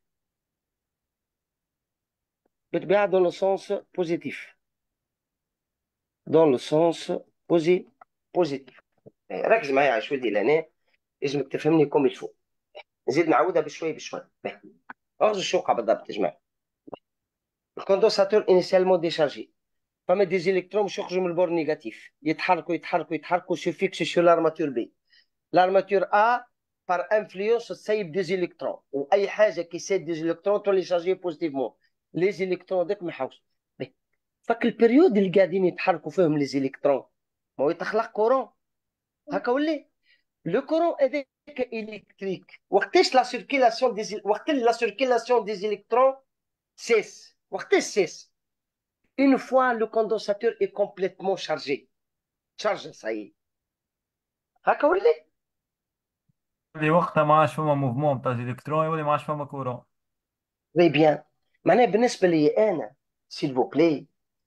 dans le sens positif. Dans le sens posi positif. ركز معايا على شويه لهنا لازمك تفهمني كوم الفو. نزيد نعاودها بشوي بشوي. اخرج الشوقه بالضبط يا جماعه. الكوندنساتور انيسيالمون ديشارجي، فما دي زيليكترون باش يخرجوا من البور نيجاتيف، يتحركوا يتحركوا يتحركوا سو فيكس سو لارماتور بي. لارماتور ا بار انفلونس تسيب دي زيليكترون، واي حاجه كي سيب دي زيليكترون تولي شارجي بوزيتيفمون. لي زيليكترون ديك ما يحوش. فك البريود اللي قاعدين يتحركوا فيهم لي زيليكترون ما هو يتخلق كورون. هكا ولا لو كورون هذاك الكتريك وقتاش لا سيركيلاسيون دي زي... وقت لا سيركيلاسيون دي زيليكترون سيس. وقتاش سيس؟ une fois le condensateur est complètement chargé. charge ça y est. هكا ولا؟ اللي وقتها ما عادش فما موفمون تاع الالكترون يولي ما عادش فما كورون. très bien. معناها بالنسبه لي انا سيل فو بلاي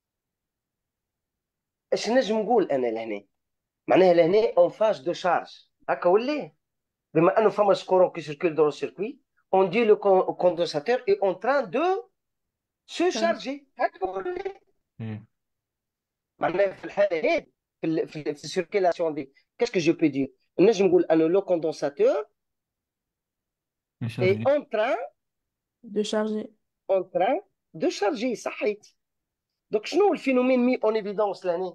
اش نجم نقول انا لهنا؟ معناها لهنا اون فاز دو شارج. هكا ولا؟ بما انه فما كورون كي سيركول دون السيركوي on dit le condensateur est en train de se charger. هكا ولا؟ إيه. معناها في الحاله هذه في ال في, ال في السيركيلاسيون دي كاسكو جو بي دير؟ نجم نقول انه لو كوندنساتور est يشارجي. en train de charger. en train de charger. صحيت. دونك شنو الفينومين مي اون ايفيدونس لهنا؟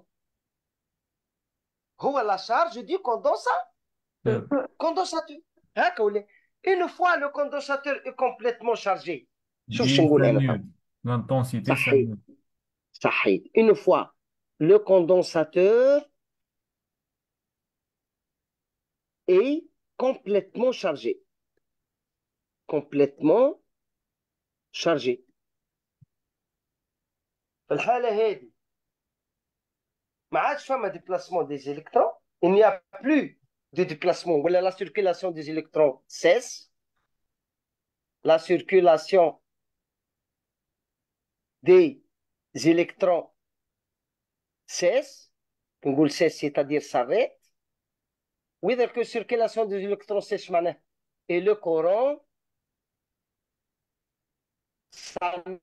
هو لا شارج دي كوندونسا إيه. كوندنساتور. هكا ولا؟ une fois le condensateur est complètement chargé. شوف دي شنو نقول انا تو. ساليود لانتونسيتي صحيت ساليود. صحيت. une fois le condensateur est complètement chargé. complètement chargé. في الحالة هذه ما عادش فما déplacement des électrons. il n'y a plus de déplacement ولا la circulation des électrons cesse. la circulation des électrons cesse. نقول cesse c'est-à-dire s'arrête. وإذا que circulation des électrons cesse معناه et le courant s'arrête.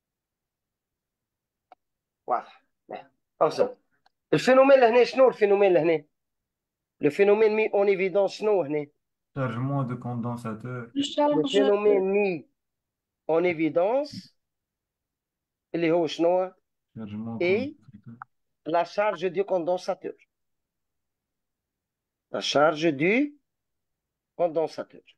واضح. أوصل. الفينومين لهنا شنو الفينومين لهنا؟ لو فينومين مي اون ايفيدونس شنو هنا؟ شارجمون دو كوندنساتور. لو الشارج فينومين مي اون ايفيدونس اللي هو شنو؟ شارجمون اي كوندنساتور. لا شارج دو كوندنساتور. لا شارج دو كوندنساتور.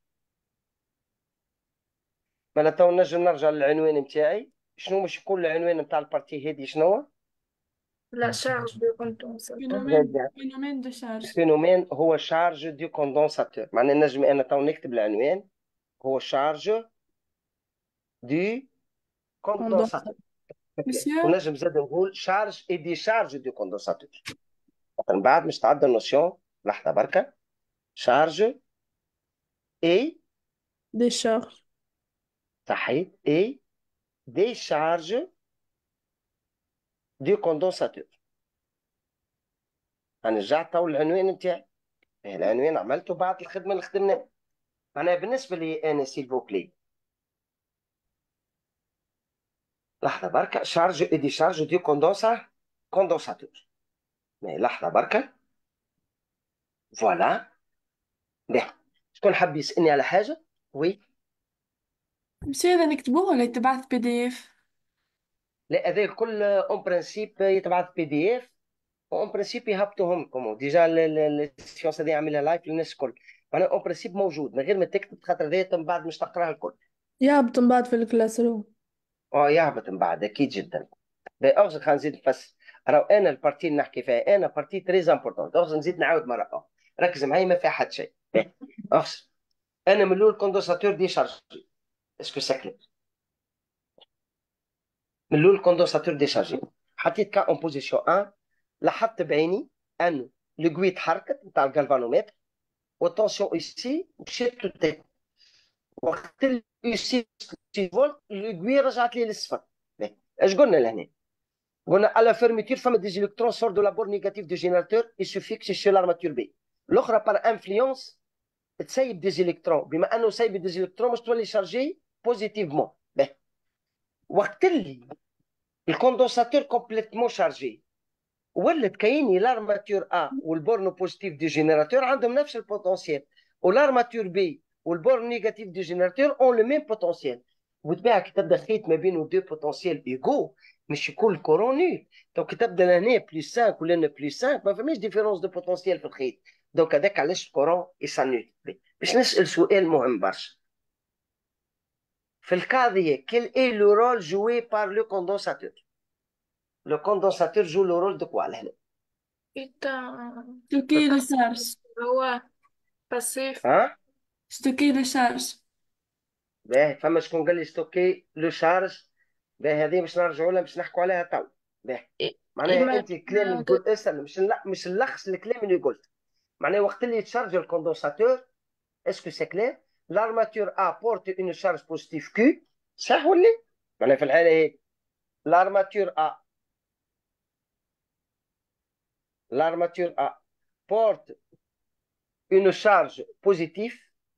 مالا تو نجم نرجع للعنوان نتاعي. شنو باش يكون العنوان نتاع البارتي هذه شنو؟ لا شارج دو كوندنساتور. Phénomène, phénomène de charge. الفينومين هو شارج دو كوندنساتور. معناه نجم انا تو نكتب العنوان هو شارج دو كوندنساتور. Monsieur, ونجم زاد نقول شارج اي دي شارج دو كوندنساتور. من بعد مش تعدى النوسيون. لحظه بركه. شارج اي des charges. صحيح اي دي شارج دو كوندنساتور. انا رجعت تو العنوان نتاعي. العنوان عملته بعد الخدمه اللي خدمناها. معناها بالنسبه لي انا سيلفو بلي لحظه بركه. شارج اي دي شارج دو كوندنسا كوندنساتور. لحظه بركه. فوالا. شكون حاب يسالني على حاجه؟ وي مش هذا نكتبوه ولا يتبعث بي دي اف؟ لا هذا الكل اون برانسيب يتبعث بي دي اف، اون برانسيب يهبطوهم لكم ديجا. السيونس هذه عاملها لايف للناس الكل، معناها اون برانسيب موجود من غير ما تكتب، خاطر هذا من بعد مش تقراها الكل. يهبط من بعد في الكلاس روم. اه يهبط من بعد اكيد جدا. باغز خلينا نزيد نفس. راهو انا البارتي اللي نحكي فيها انا بارتي تري امبورتون. اغز نزيد نعاود مره اخرى، ركز معايا ما فيها حد شيء. اغز انا من الاول كوندونساتور دي شارجي، اسكو ساكلي من الاول كوندونساتور دي شارجي. حطيت كا اون بوزيسيون واحد، لاحظت بعيني انه لوغوي تحركت نتاع الجالفانومتر والتونسيون ايسي مشيت توتي. وقت الايسي فولت لوغوي رجعت لي للصفر. اش قلنا لهنا؟ قلنا على فيرميتور فما دي زيلكترون سور دو لابور نيجاتيف دو جينيراتور يسوفيكس شي لارماتور بي. الاخرى بار انفلونس تسيب دي زيلكترون، بما انه سايب دي زيلكترون مش تولي شارجي بوزيتيفمون. وقت اللي الكوندونساتور كومبليتمون شارجي ولات كايني لارماتور ا والبورن بوزيتيف دي جينيراتور عندهم نفس البوتنسيال، ولارماتور بي والبورن نيجاتيف دي جينيراتور اون لو ميم بوتنسيال. وتباع كي تبدا خيط ما بين دو بوتنسيال ايغو مش يكون الكورون نول. دونك كي تبدا لهنا بلس خمسة ولا بلس خمسة ما فماش ديفيرونس دو بوتنسيال في الخيط. دونك هذاك علاش الكورون يسانول. باش نسال سؤال مهم برشا في الكادية، quel est le rôle joué par le condensateur? Le condensateur joue le rôle de quoi لهنا؟ إذا ستوكي لو شارج. هو باسيف. ها؟ ستوكي لو شارج. باهي فما شكون قال لي ستوكي لو شارج. باهي هذه باش نرجعوا لها باش نحكوا عليها تو. باهي معناها إما انت الكلام اللي تقول استنى مش لا مش نلخص الكلام اللي قلت. معناها وقت اللي تشارج الكوندونساتور اسكو سي كلير لارماتور ا بورت اون شارج بوزيتيف كيو، صح ولا؟ معناها في الحاله هذه لارماتور ا l'armature A porte une charge positive,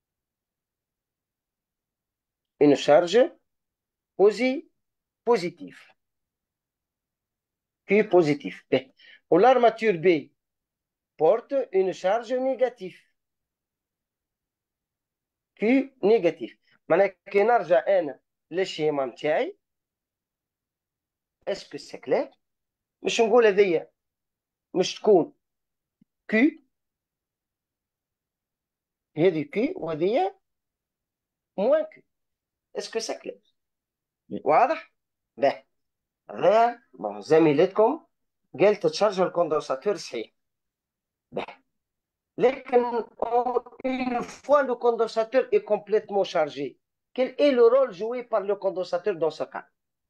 une charge posi positive, Q positif. Ou l'armature B porte une charge négative, Q négatif. معناها كي نرجع انا للشيما نتاعي اسكو سي كلير، مش نقول هذيا مش تكون كي، هذه كي وهذه موان كي. اسكو سي كلير؟ واضح؟ باهي هذا زميلتكم قالت تشارج الكوندنساتور صحيح. باهي لكن une fois le condensateur est complètement chargé, quel est le rôle joué par le condensateur dans ce cas?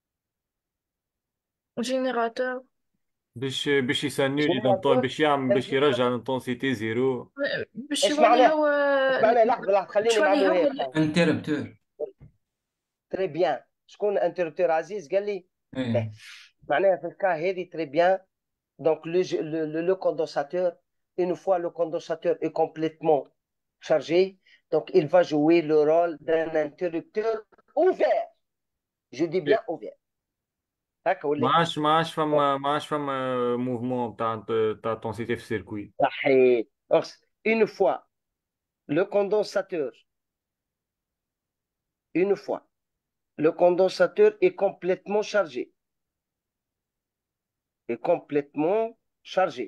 جينيراتور. باش باش يسنولي للطون، باش يعمل باش يرجع للانتونسيتي زيرو. باش ايش يولي معناه؟ هو ايش معناه؟ لحظه لحظه خليني باش يولي نعملوا هو هيك. انتربتور. تري بيان. شكون انتربتور عزيز قال لي؟ ايه معناها في الكا هذه تري بيان. Donc le, le, le condensateur, une fois le condensateur est complètement chargé, donc il va jouer le rôle d'un interrupteur ouvert. Je dis bien ouvert. هكا ما ولا؟ عادش ما عادش فما ما عادش فما موفمون تاع تاع تونسيتي في السيركوي. صحيح. Une fois le condensateur, une fois le condensateur est complètement chargé, est complètement chargé.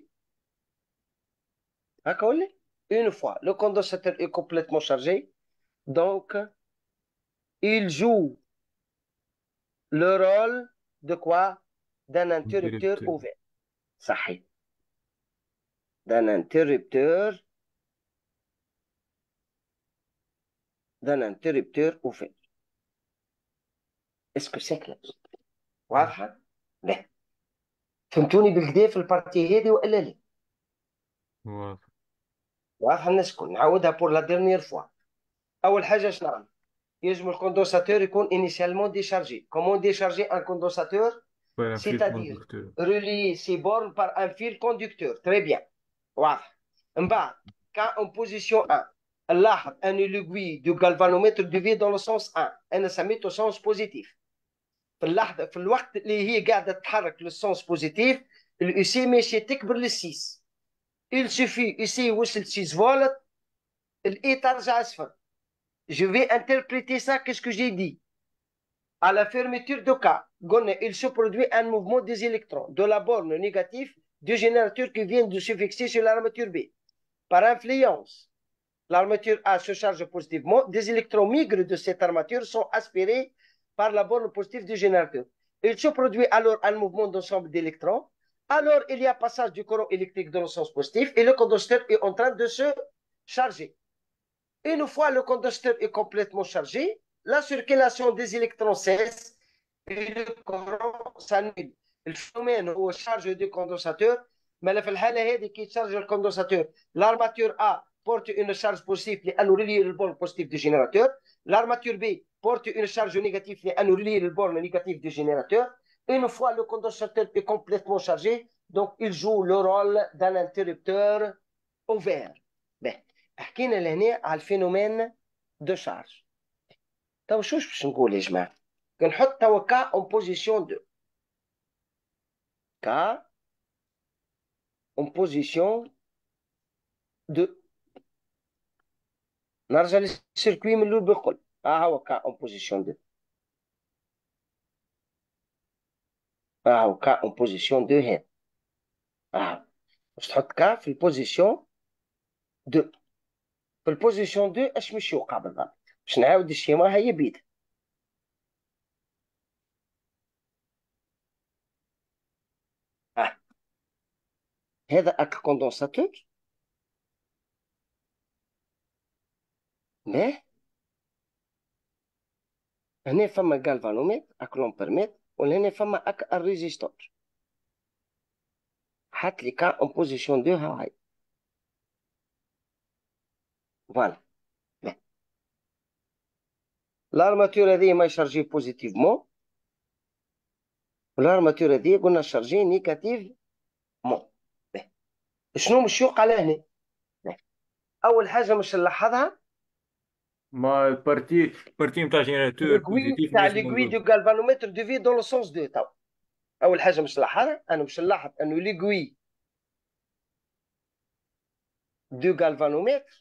هكا ولا؟ Une fois le condensateur est complètement chargé, donc il joue le rôle de quoi? D'un interrupteur Interrupteur. ouvert. صحيح. D'un interrupteur d'un interrupteur ouvert. Est-ce que c'est clair؟ واضحة؟ لا. فهمتوني بالكدا في البارتي هذه ولا لا؟ واضح. واضحة الناس الكل. نعاودها بور لا ديرنيير فوا. أول حاجة شنو نعمل؟ يجب الكوندونساتور يكون initialement déchargé. Comment décharger un condensateur? Ouais, un fil C'est-à-dire conducteur. relier ses bornes par un fil conducteur. Très bien. واضح. من بعد كان en position واحد نلاحظ أن l'aiguille du galvanomètre devient dans le sens واحد. أنا سميته sens positif. في اللحظة في الوقت اللي هي قاعدة تتحرك للسونس بوزيتيف الاي سي ماشي تكبر للسيس. il suffit ici وصل ستة فولت الاي ترجع صفر. Je vais interpréter ça qu'est-ce que j'ai dit. À la fermeture de cas, il se produit un mouvement des électrons de la borne négative du générateur qui vient de se fixer sur l'armature B. Par influence, l'armature A se charge positivement, des électrons migrent de cette armature, sont aspirés par la borne positive du générateur. Il se produit alors un mouvement d'ensemble d'électrons. Alors, il y a passage du courant électrique dans le sens positif et le condensateur est en train de se charger. Une fois le condensateur est complètement chargé, la circulation des électrons cesse et le courant s'annule. الفينومين هو charge du condensateur. Mais في الحالة هذه كي تشارج الكوندنساتور l'armature A porte une charge positive لأنه relie le borne positif du générateur. L'armature B porte une charge négative لأنه relie le borne négatif du générateur. Une fois le condensateur est complètement chargé, donc il joue le rôle d'un interrupteur ouvert. Ben, حكينا لهنا على الفينومين دو شارج. تو شوش باش نقول يا جماعه؟ كنحط توا كا اون بوزيسيون دو كا اون بوزيسيون دو نرجع للسيركوي من الاول بالكل. ها هو كا اون بوزيسيون دو ها هو كا اون بوزيسيون دو هنا. ها باش تحط كا في البوزيسيون دو. في البوزيسيون دو اش مش يوقع بالضبط؟ باش نعاود الشيما هي بيد. ها هذا اك كوندنساتور. نه هنا فما galvanometre اك لومبرميتر وهنا فما اك الريزيستور. حط لي كا اون بوزيسيون دو ها هاي. فوالا الارماتور هذه ما يشارجي بوزيتيفمون والارماتور هذه قلنا شارجي نيجاتيفمون. شنو مش يوقع لهنا؟ اول حاجه مش نلاحظها ما البارتي البارتي نتاع جينيراتور ليغوي بوزيتيف تاع ماهيش ليغوي موجود. دو galvanometre دو في دون لو سونس دو. تو اول حاجه مش نلاحظها انا مش نلاحظ انه ليغوي دو galvanometre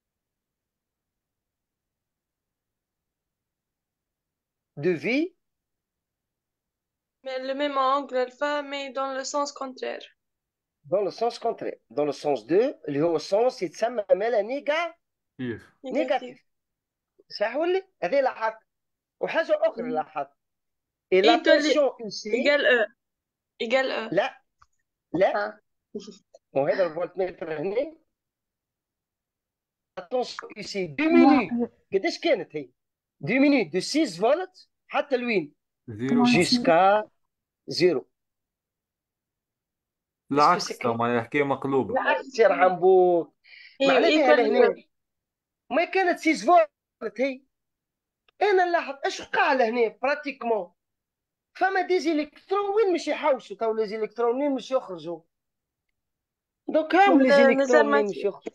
دو في Mais le même angle alpha, mais dans le sens contraire. دون لو سونس كونترير. دون لو سونس دو اللي هو السونس يتسمى مالا نيجا كيف؟ Négatif. نيجاتيف. صح ولا؟ هذه لاحظت. وحاجه اخرى Mhm. لاحظت اي Et لا de تونسيون يو سي. égale E. Égale E. لا لا Ah. وهذا الفولتمتر هنا اتونسيون يو سي ديميني. قداش كانت هي؟ ديميني دو ستة فولت حتى لوين؟ زيرو. جيسكا زيرو. العكس تو معناها الحكايه مقلوبه. بالعكس يا رحمبوك. Et معناتها equal لهنا E. ما كانت ستة فولت هي. انا نلاحظ اش وقع لهنا براتيكمون فما دي الكترون وين مش يحوسوا. تو لي الكترون وين مش يخرجوا. دوك هاهم لي مازال الكترون ما وين مش يخرجوا.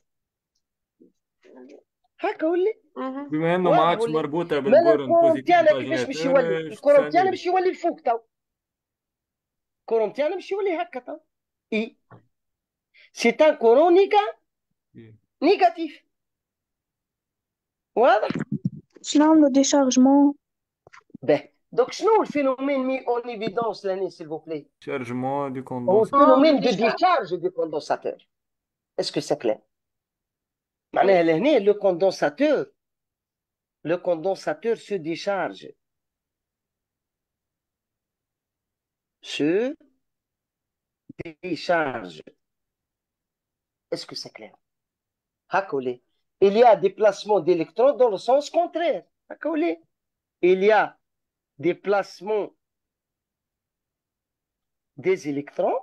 هكا ولا Mhm. بما انه ما واضح عادش ولا؟ مربوطه مالا بالبورن الكورون بوزيتيف تاعنا نتاع كيفاش باش جينيراتور يولي؟ اش الكورون تاعنا تستعمل؟ باش يولي الفوق. تو الكورون تاعنا باش يولي هكا. تو اي سي ان كورون نيجا نيجاتيف. واضح؟ شنو نعملو ديشارجمون؟ باهي دوك شنو الفينومين مي اون ايفيدونس لهنا سيل فو بلي؟ شارجمون دي هو كوندونساتور. الفينومين Oh, دو décharge. ديشارج دو كوندونساتور. اسكو سا كلير؟ معناها لهنا لو كوندونساتور لو كوندونساتور سو ديشارج سو décharge. Est-ce que c'est clair? Hakoulé. Il y a des placements d'électrons dans le sens contraire. Hakoulé. Il y a des placements des électrons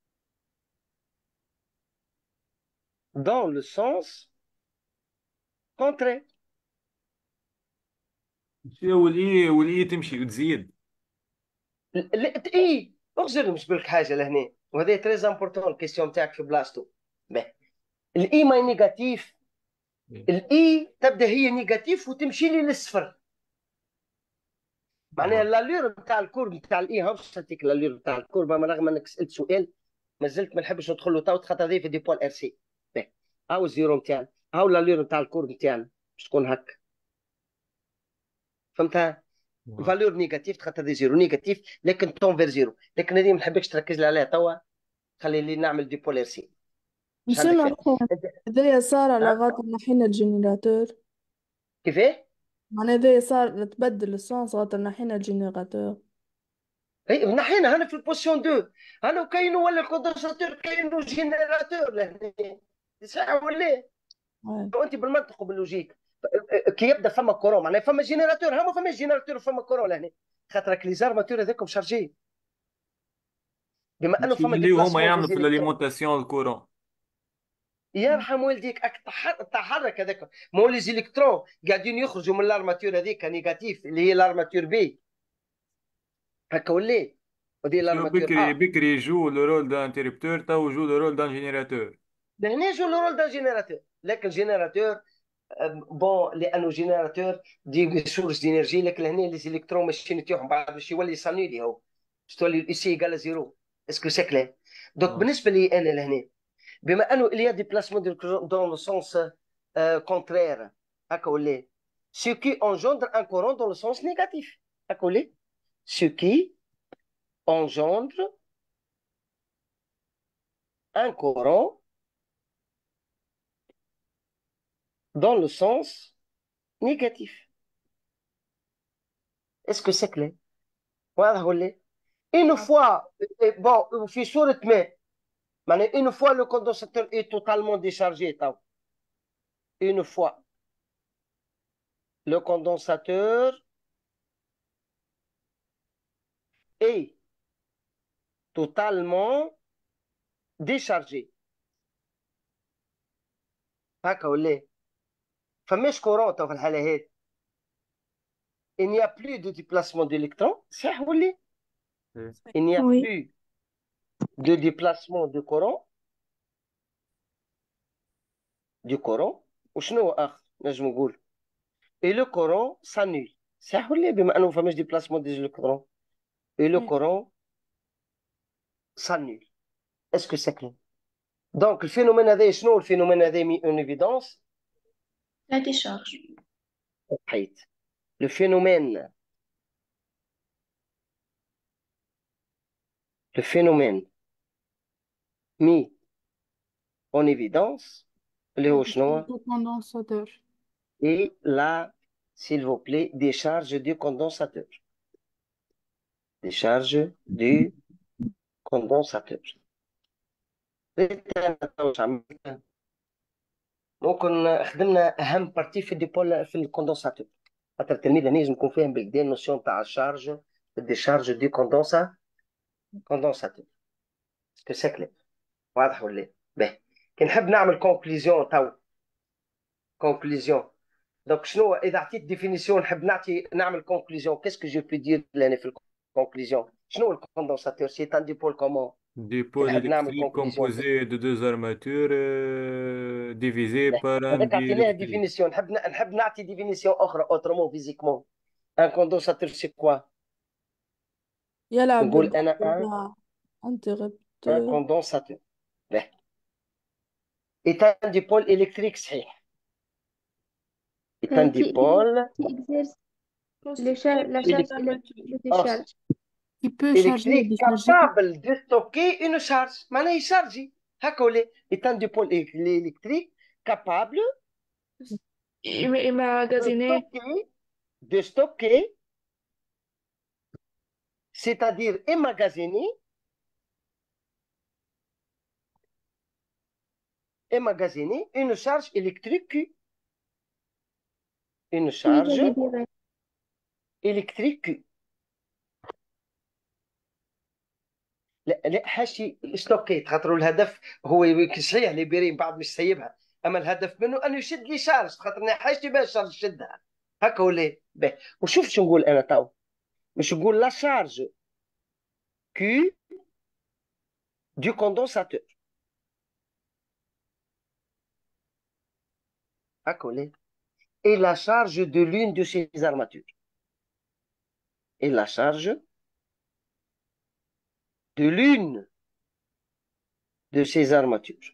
dans le sens contraire. والاي والاي تمشي وتزيد. اي اغزر مش بالك حاجه لهنا وهذا تري امبورتون الكيستيون تاعك في بلاصتو. الاي ماي نيجاتيف. الاي تبدا هي نيجاتيف وتمشي لي للصفر. معناها لالور نتاع الكورب نتاع الاي ها باش نعطيك لالور نتاع الكورب رغم انك سالت سؤال مازلت ما نحبش ندخل له تو خاطر هذه في دي بوان ار سي. هاو الزيرو نتاعنا هاو لالور نتاع الكورب نتاعنا باش تكون هكا. فهمتها؟ واو. فالور نيجاتيف تخاطر دي زيرو نيجاتيف لكن تون فير زيرو. لكن هذه ما نحبكش تركز لي عليها توا، خلي لي نعمل دي بولارسي. مش مسيو عندك فهم معناها انت؟ هذايا صار على ها غاطر نحينا الجينيراتور. كيفاه؟ معناها هذايا صار تبدل السونس غاطر نحينا الجينيراتور. اي نحينا هنا في البوزيسيون اثنين، هنا وكاينو ولا الكوندنساتور كاينو جينيراتور لهنا، صح ولا؟ Ouais. وانت بالمنطق وباللوجيك كي يبدا فما كورون معناها فما جينيراتور، ها ما فماش جينيراتور وفما كورون لهنا، خاطرك لي زارماتور هذاكم شارجي بما انه باش فما يوليو هما ديبلاسمون يعملوا دي في الكترون. الاليمونتاسيون الكورون. يرحم والديك اك تح- تحرك هذاك، ما هو لي زيليكترون قاعدين يخرجوا من الارماتور هذيك نيجاتيف اللي هي الارماتور بي، هكا ولا ودي شو الارماتور بكري ا بكري جو لو رول دان انتربتور، تو جو لو رول دان جينيراتور. لهنا جو لو رول دان جينيراتور. لكن جينيراتور بون لانه جينيراتور دي سورس دي انرجي، لكن لهنا لي زيليكترون ماشيين يتيحوا بعد باش يولي صانولي هو باش تولي الاي سي ايكال زيرو. اسكو سي كلير؟ دونك آه. بالنسبه لي انا لهنا بما انه il y a des placements de dans le sens euh, contraire هكا ولا ce qui engendre un courant dans le sens négatif هكا ولا ce qui engendre un courant dans le sens négatif. est-ce que c'est clair؟ واضح ولا؟ une fois bon في صورة ما معناها une fois le condensateur est totalement déchargé طو. une fois le condensateur est totalement déchargé هكا ولا فماش كورون تو في الحالة هذه il n'y a plus de déplacement d'électrons صح ولا إيه. il n'y a Oui. plus de déplacement de courant du courant وشنو اخر نجم نقول et le courant s'annule صح ولا بما انه فماش déplacement des électrons et le Oui. courant s'annule. est-ce que c'est clair؟ donc الفينومين هذا شنو الفينومين هذا mis en évidence La décharge. حيت le phénomène le phénomène mis en évidence اللي هو شنو condensateur. et là s'il vous plaît décharge du condensateur décharge du condensateur. ممكن خدمنا اهم بارتي في الديبول في الكوندنساتور خاطر التلميذ هنا لازم يكون فاهم بالكدا النوسيون تاع الشارج الديشارج دي كوندنسا كوندنساتور اسكو سي كلير؟ واضح ولا لا؟ باهي كي نحب نعمل كونكليزيون تو كونكليزيون دونك شنو اذا عطيت ديفينيسيون نحب نعطي نعمل كونكليزيون كيسكو جو بي دير لاني في الكونكليزيون شنو الكوندنساتور سي ان ديبول كومون Des pôles نحب نعمل électriques كونكليزيون composés de deux armatures euh, divisés par un هذاك عطيناه diélectrique. ديفينيسيون نحب نحب نعطي ديفينيسيون اخرى اوترومون فيزيكمون ان كوندنساتور سي كوا يلعب نقول بالضوء انا ان بتاع un interrupteur. condensateur باهي est un dipôle électrique صحيح est un Euh, qui, dipôle qui exerce le Constitué char- la par charge des électrique armatures. de oh, décharge. Qui peut charger et électrique décharger. capable de stocker une charge معناها يشارجي هكا ولا est un dipôle électrique capable إما- de emmagasiné stocker de stocker c'est-à-dire emmagasiner emmagasiner une charge électrique Q. une Qui va charge libérer. électrique Q. لا لا حاشي ستوكيت خاطر الهدف هو يمكن صحيح ليبيري من بعد مش سايبها اما الهدف منه انه يشد لي شارج خاطر حاجتي باش شارج يشدها هكا ولا باهي. وشوف شو نقول انا تو مش نقول لا شارج كيو دو كوندنساتور هكا ولا et la charge de l'une de ces armatures et la charge de l'une de ces armatures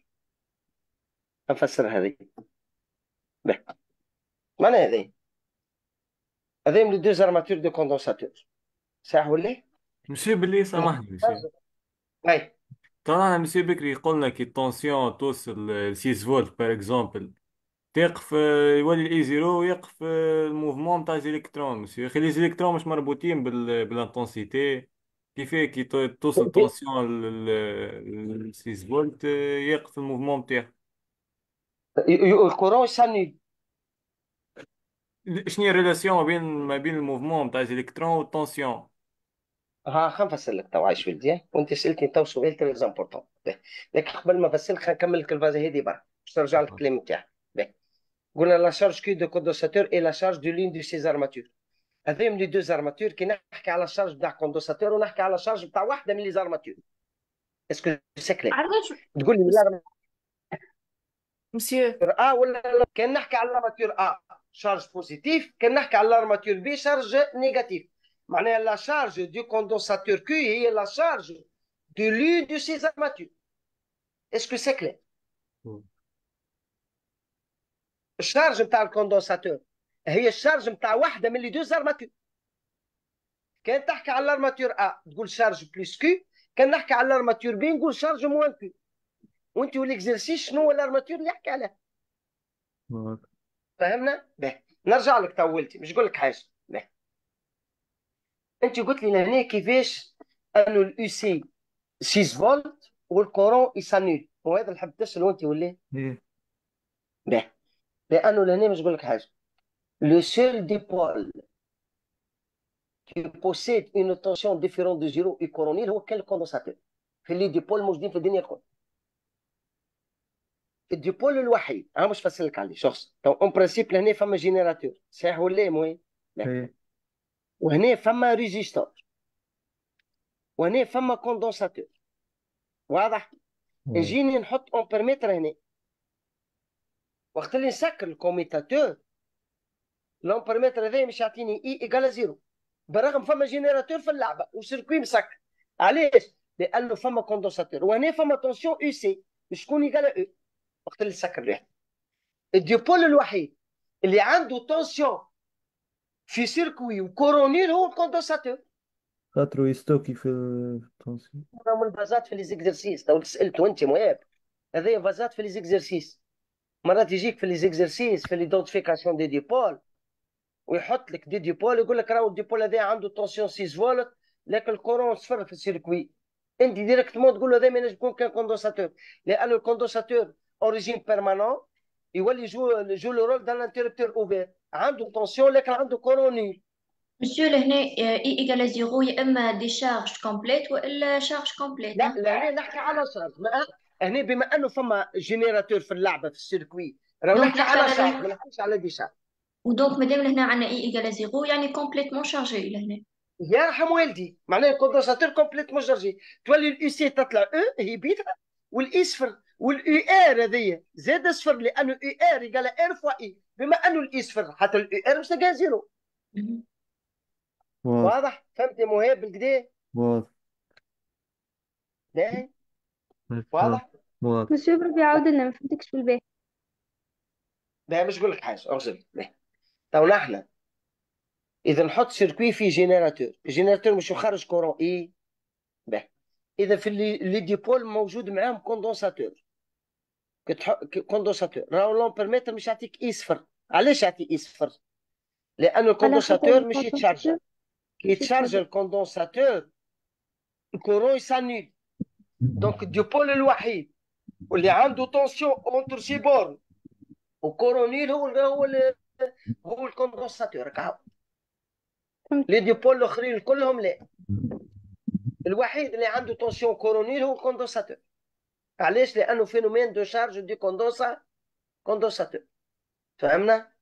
نفسر هذه باهي معناها هذه هذين لي دو زارماتور دو كوندونساتور. صح ولا؟ مسيو بالله سامحني مسيو. اي طبعا مسيو بكري قلنا كي التونسيون توصل ل ستة فولت بار اكزومبل تيقف آه، يولي الاي زيرو يقف آه، الموفمون تاع الالكترون مسيو. يا اخي لي زيليكترون مش مربوطين بال بالانتنسيتي. كيف كي تو- توصل تونسيون ل ستة فولت آه، يقف الموفمون تاعه. الكورون يسني. شنو هي الريلاسيون ما بين ما بين الموفمون تاع الالكترون والتونسيون؟ ها خلينا نفسر لك تو عايش ولدي، وانت سالتني تو سؤال تري امبورطون. لكن قبل ما نفسر خلينا نكمل لك الفازه هذه برك باش نرجع لك الكلام نتاعك. قلنا لا شارج كي دو كوندونساتور اي لا شارج دو لين دو سي زارماتور. هذين لي دو زارماتور كي نحكي على الشارج تاع كوندونساتور ونحكي على الشارج تاع واحده من لي زارماتور. اسكو سي كلير؟ علاش تقول لي لا مسيو ا ولا لا؟ كان نحكي على الارماتور ا شارج بوزيتيف، كان نحكي على الارماتور بي شارج نيجاتيف. معناها لا شارج دو كوندونساتور كي هي لا شارج دو لين دو سي زارماتور. اسكو سي كلير؟ الشارج نتاع الكوندونساتور هي الشارج نتاع واحده من لي دو زارماتور. كان تحكي على الارماتور ا تقول شارج بلس كيو، كان نحكي على الارماتور بي نقول شارج موان كيو. وانت والاكزرسيس شنو هو الارماتور اللي يحكي عليه؟ فهمنا؟ باهي نرجع لك طولتي مش نقول لك حاجه. باهي انت قلت لي لهنا كيفاش انه الاي سي ستة فولت والكورون يسانيل، وهذا اللي حبيت تسال وانت ولا؟ ايه باهي لانه لهنا مش نقول لك حاجه. لو سول ديبول qui possède une tension différente de zéro et coronille هو كان الكوندنساتور. في اللي ديبول موجودين في الدنيا الكل. الديبول الوحيد انا مش فسر لك عليه شخص تو اون برانسيب لهنا فما جينيراتور صحيح ولا مهم؟ ايه وهنا فما ريزيستور وهنا فما كوندنساتور. واضح؟ نجيني نحط امبرميتر هنا وقت اللي نسكر الكوميتاتور الامبرميتر هذا مش يعطيني اي ايكال زيرو بالرغم فما جينيراتور في اللعبه وسيركوي مسكر. علاش؟ لانه فما كوندنساتور وهنا فما تونسيون يو سي شكون ايكال او وقت اللي سكر الواحد. الديبول الوحيد اللي عنده تونسيون في سيركوي وكورونيل هو الكوندنساتور. خاطرو يستوكي في التونسيون. من الفازات في لي زيكزرسيس تو سالت وانت مواب هذه فازات في لي زيكزرسيس. مرات يجيك في لي زيكزرسيس في ليدونتيفيكاسيون دي ديبول ويحط لك دي ديبول يقول لك راهو الديبول هذا عنده تونسيون ستة فولت لكن الكورون صفر في السيركوي. انت ديريكتمون تقول له هذا ما ينجم يكون كان كوندنساتور لانه الكوندنساتور اوريجين بيرمانون يولي جو جو لو رول دان لانتربتور اوفير عنده تونسيون لكن عنده كورونيل. مسيو لهنا اي ايكال زيرو يا اما دي شارج كومبليت والا شارج كومبليت. لا لا هنا نحكي على شارج. هنا بما انه فما جينيراتور في اللعبه في السيركوي راهو دونك نحكي نحكي على شارج على ما نحكيش على دي شارج. ودونك مادام لهنا عندنا اي ايكال زيرو يعني كومبليتمون شارجي لهنا. يرحم والدي معناه الكوندنساتور كومبليت مشارجي تولي الاي سي تطلع او هي بيتا والاي صفر والاي ار هذيا زاد صفر لانه اي ار يقال ار فوا اي بما انه الاي صفر حتى الاي ار مش تلقى زيرو. مهم. واضح واضح؟ فهمتي مهاب بالكدا؟ واضح باهي آه، واضح؟ واضح. مسيو بربي عاود لنا ما فهمتكش بالباهي. باهي مش نقول لك حاجه اغزر. باهي تو نحن اذا نحط سيركوي فيه جينيراتور الجينيراتور مش يخرج كورون اي. باهي اذا في اللي لي ديبول موجود معاهم كوندنساتور كوندنساتور راهو لومبرميتر مش يعطيك اي صفر. علاش يعطي اي صفر؟ لانه على خاطر الكوندنساتور مش يتشارج. الكوندنساتور كي مش يتشارج يتشارج. الكوندنساتور الكورون يسانيل. دونك الديبول الوحيد واللي عنده تونسيون اونتر سي بورن وكورونيل هو هو ال- هو الكوندنساتور. كهو فهمت. لي ديبول الاخرين كلهم لا. الوحيد اللي عنده تونسيون كورونيل هو الكوندنساتور. علاش؟ لانه فينومين دو شارج دي كوندنسا كوندنساتور. فهمنا؟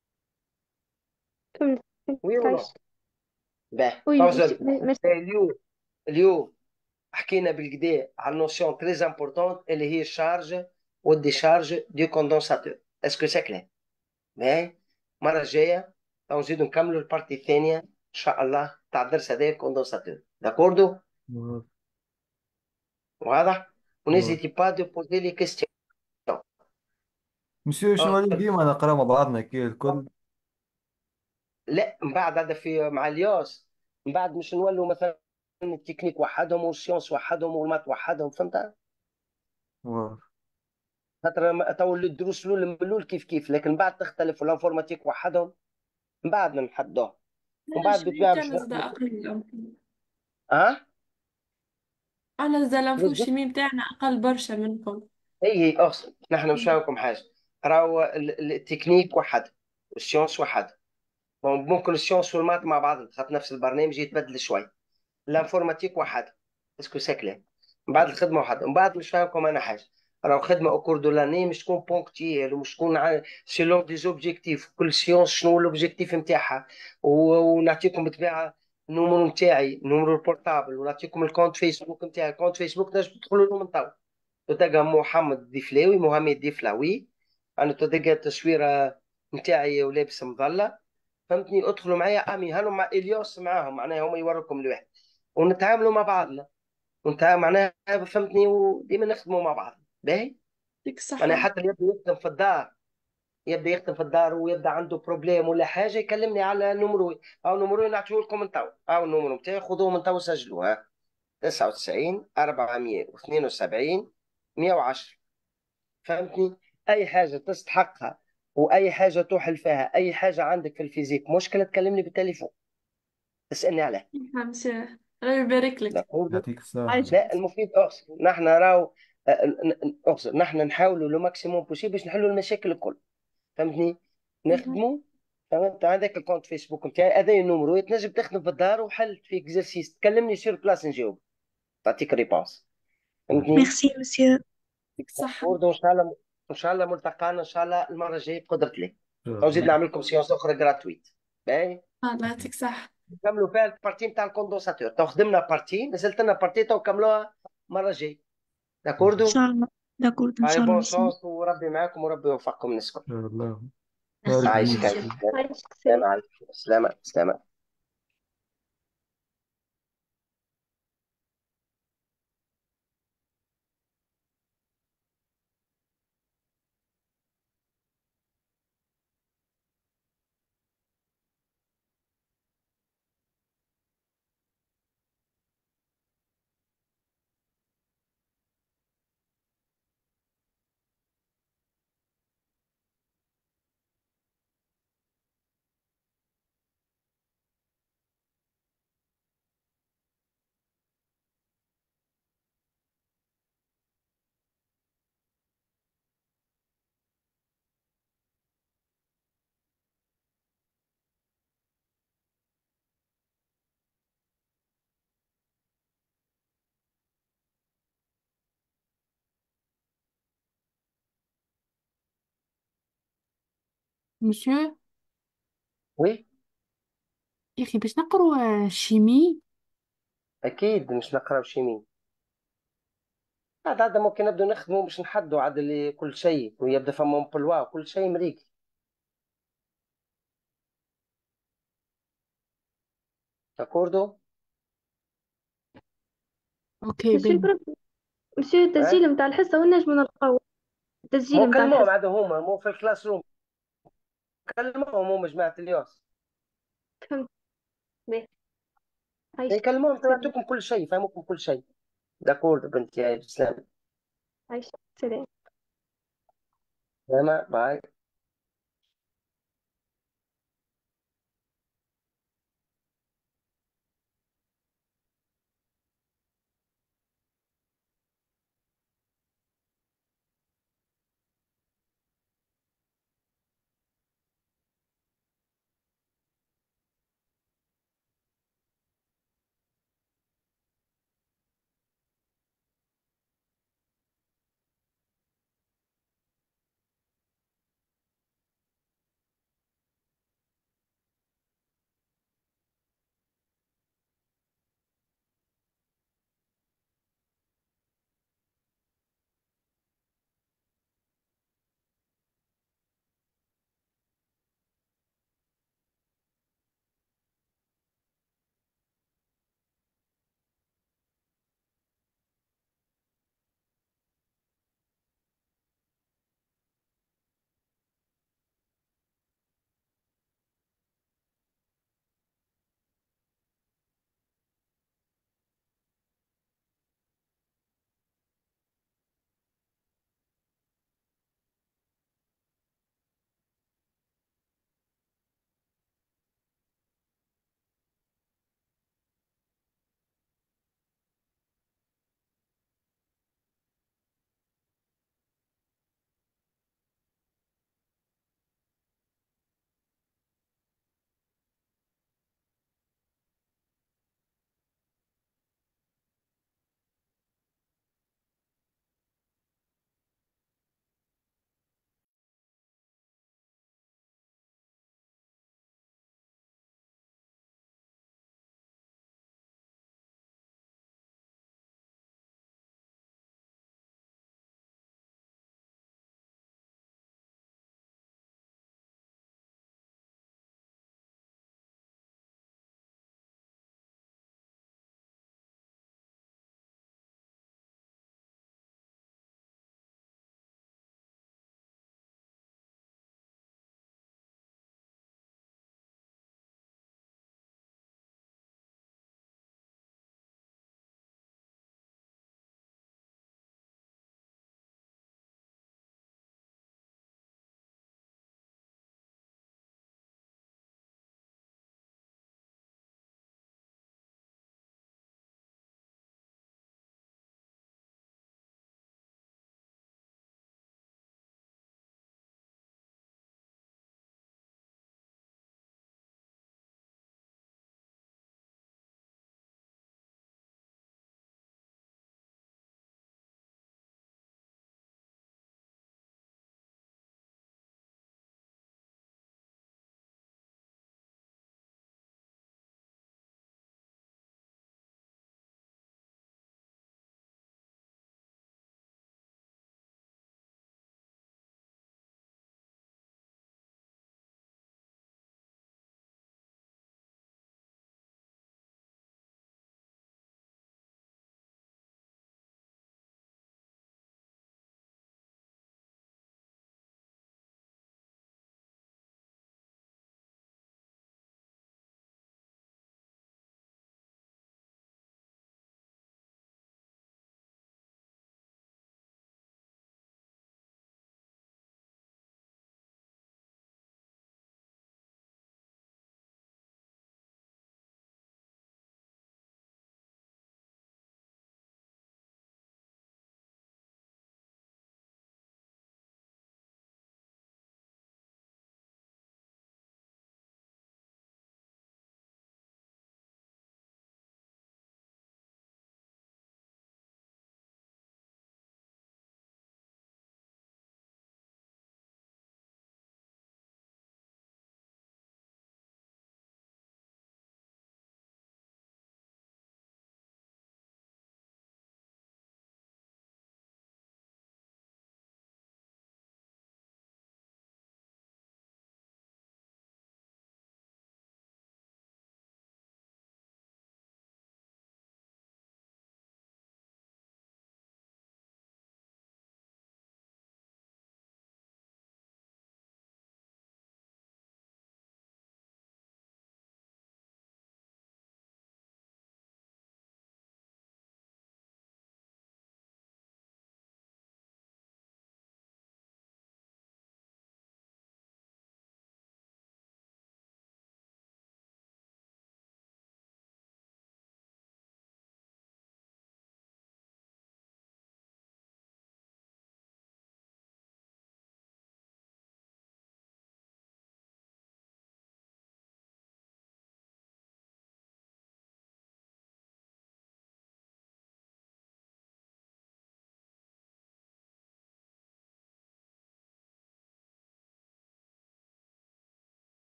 فهمت فهمت وي ولا؟ عايش. باه وي توزن. ميرسي ميرسي. اليوم اليوم حكينا بالكدا على نوسيون تري امبورطونت اللي هي الشارج والديشارج دي كوندنساتور. اسكو سي كلير؟ باهي المره الجايه تو نزيدو نكملوا البارتي الثانيه ان شاء الله تاع الدرس هذا كوندنساتور. داكوردو؟ واضح واضح؟ واضح. ونيزيتي با دو بوزي لي كيستيون. مسيو شنو اللي ديما نقرا مع بعضنا كي الكل لا من بعد هذا في مع الياس، من بعد مش نولوا مثلا التكنيك وحدهم والسيونس وحدهم والمات وحدهم، فهمت؟ واو. خاطر ما- تو الدروس الاولى من الاول كيف كيف، لكن من بعد تختلف والانفورماتيك وحدهم، من بعد نحدوه. ومن لا بعد الشميم بالطبيعه باش تاعنا زاد نخدموا. أقل. اه أنا زاد الانفو بالضبط. الشميم تاعنا أقل برشا منكم. هي هي اقصد نحن مش نعاونكم حاجه، راهو ال- ال- التكنيك وحده والسيونس وحده. ممكن السيونس والمات مع بعض، خاطر نفس البرنامج يتبدل شوي. الانفورماتيك وحده، اسكو ساكله. من بعد الخدمه وحده، من بعد مش فاهمكم انا حاجه. راهو خدمه او كور دو لاني مش تكون بونكتيال، ومش تكون ع- سيلون دي زوبجيكتيف، كل سيونس شنو لوبجيكتيف نتاعها. و- ونعطيكم بطبيعه النومرو نتاعي، نومرو البورتابل، ونعطيكم الكونت فيسبوك نتاعي. الكونت فيسبوك تنجم تدخلوا له من تو. تلقى محمد ديفلاوي، محمد ديفلاوي. انا تلقى تصويره نتاعي ولابس مظله، فهمتني؟ ادخلوا معايا امي هانو مع الياس معاهم، معناها هم يوروكم الواحد، ونتعاملوا مع بعضنا. وانت معناها فهمتني، وديما نخدموا مع بعض باهي. يعطيك معناها الصحة. حتى اللي يبدا يخدم في الدار، يبدا يخدم في الدار ويبدا عنده بروبليم ولا حاجه، يكلمني على نمروي او نمروي نعطيه لكم من تو، او النمرو نتاعي خذوه من تو سجلوه. ها تسعة وتسعين أربعمية واثنين وسبعين مية وعشرة. فهمتني؟ اي حاجه تستحقها، واي حاجه توحل فيها، اي حاجه عندك في الفيزيك مشكله، تكلمني بالتليفون تسالني عليه. مساء الله يبارك لا لك. يعطيك الصحة. عايشة. لا المفيد اقصد نحن راو، اقصد نحن نحاولوا لو ماكسيموم بوسيبل باش نحلوا المشاكل الكل، فهمتني؟ نخدموا. فهمت؟ عندك الكونت فيسبوك نتاعي هذا النومرو، تنجم تخدم في الدار وحلت في اكزرسيس، تكلمني سير بلاس نجاوب، تعطيك ريبونس. يعطيك فهمتني؟ ميرسي مسيو. يعطيك الصحة. وان شاء الله، ان شاء الله ملتقانا ان شاء الله المره الجايه بقدره الله. او زيد الله. نعمل لكم سيونس اخرى جراتويت باهي. الله يعطيك الصحة. نكملوا فيها البارتي نتاع الكوندونساتور، تو خدمنا بارتي، نزلت لنا بارتي، تو كملوها المره الجايه. إن داكوردو. شاء الله. داكورد إن هاي شاء الله بون مسيو. شانس، وربي معاكم وربي يوفقكم نسكن. إن شاء الله. ميرسي بارك عايشك فيك. مسيو. هاي. عايشك سلام سلام. عليكم. سلامة سلامة. مسيو، وي يا أخي باش نقروا آه، شيمي. أكيد مش نقرا شيمين. هذا هذا ممكن نبدو نخدمه باش نحدوا عاد اللي كل شيء، ويبدا فما امبلوا كل شيء مريق. داكوردو. أوكي مسيو بن. برك، مسيو ها التسجيل متاع الحصة وين نجمو نلقاو مو التسجيل متاع كلموهم الحصة؟ هذا هما مو في الكلاس روم، كلموهم هما جماعة الياس. فهمت. باهي. إيه، عايشك كلموهم سلام. يعطوكم كل شيء، يفهموكم كل شيء. داكورد بنتي، يا سلام. عايشك سلام. سلامة باي.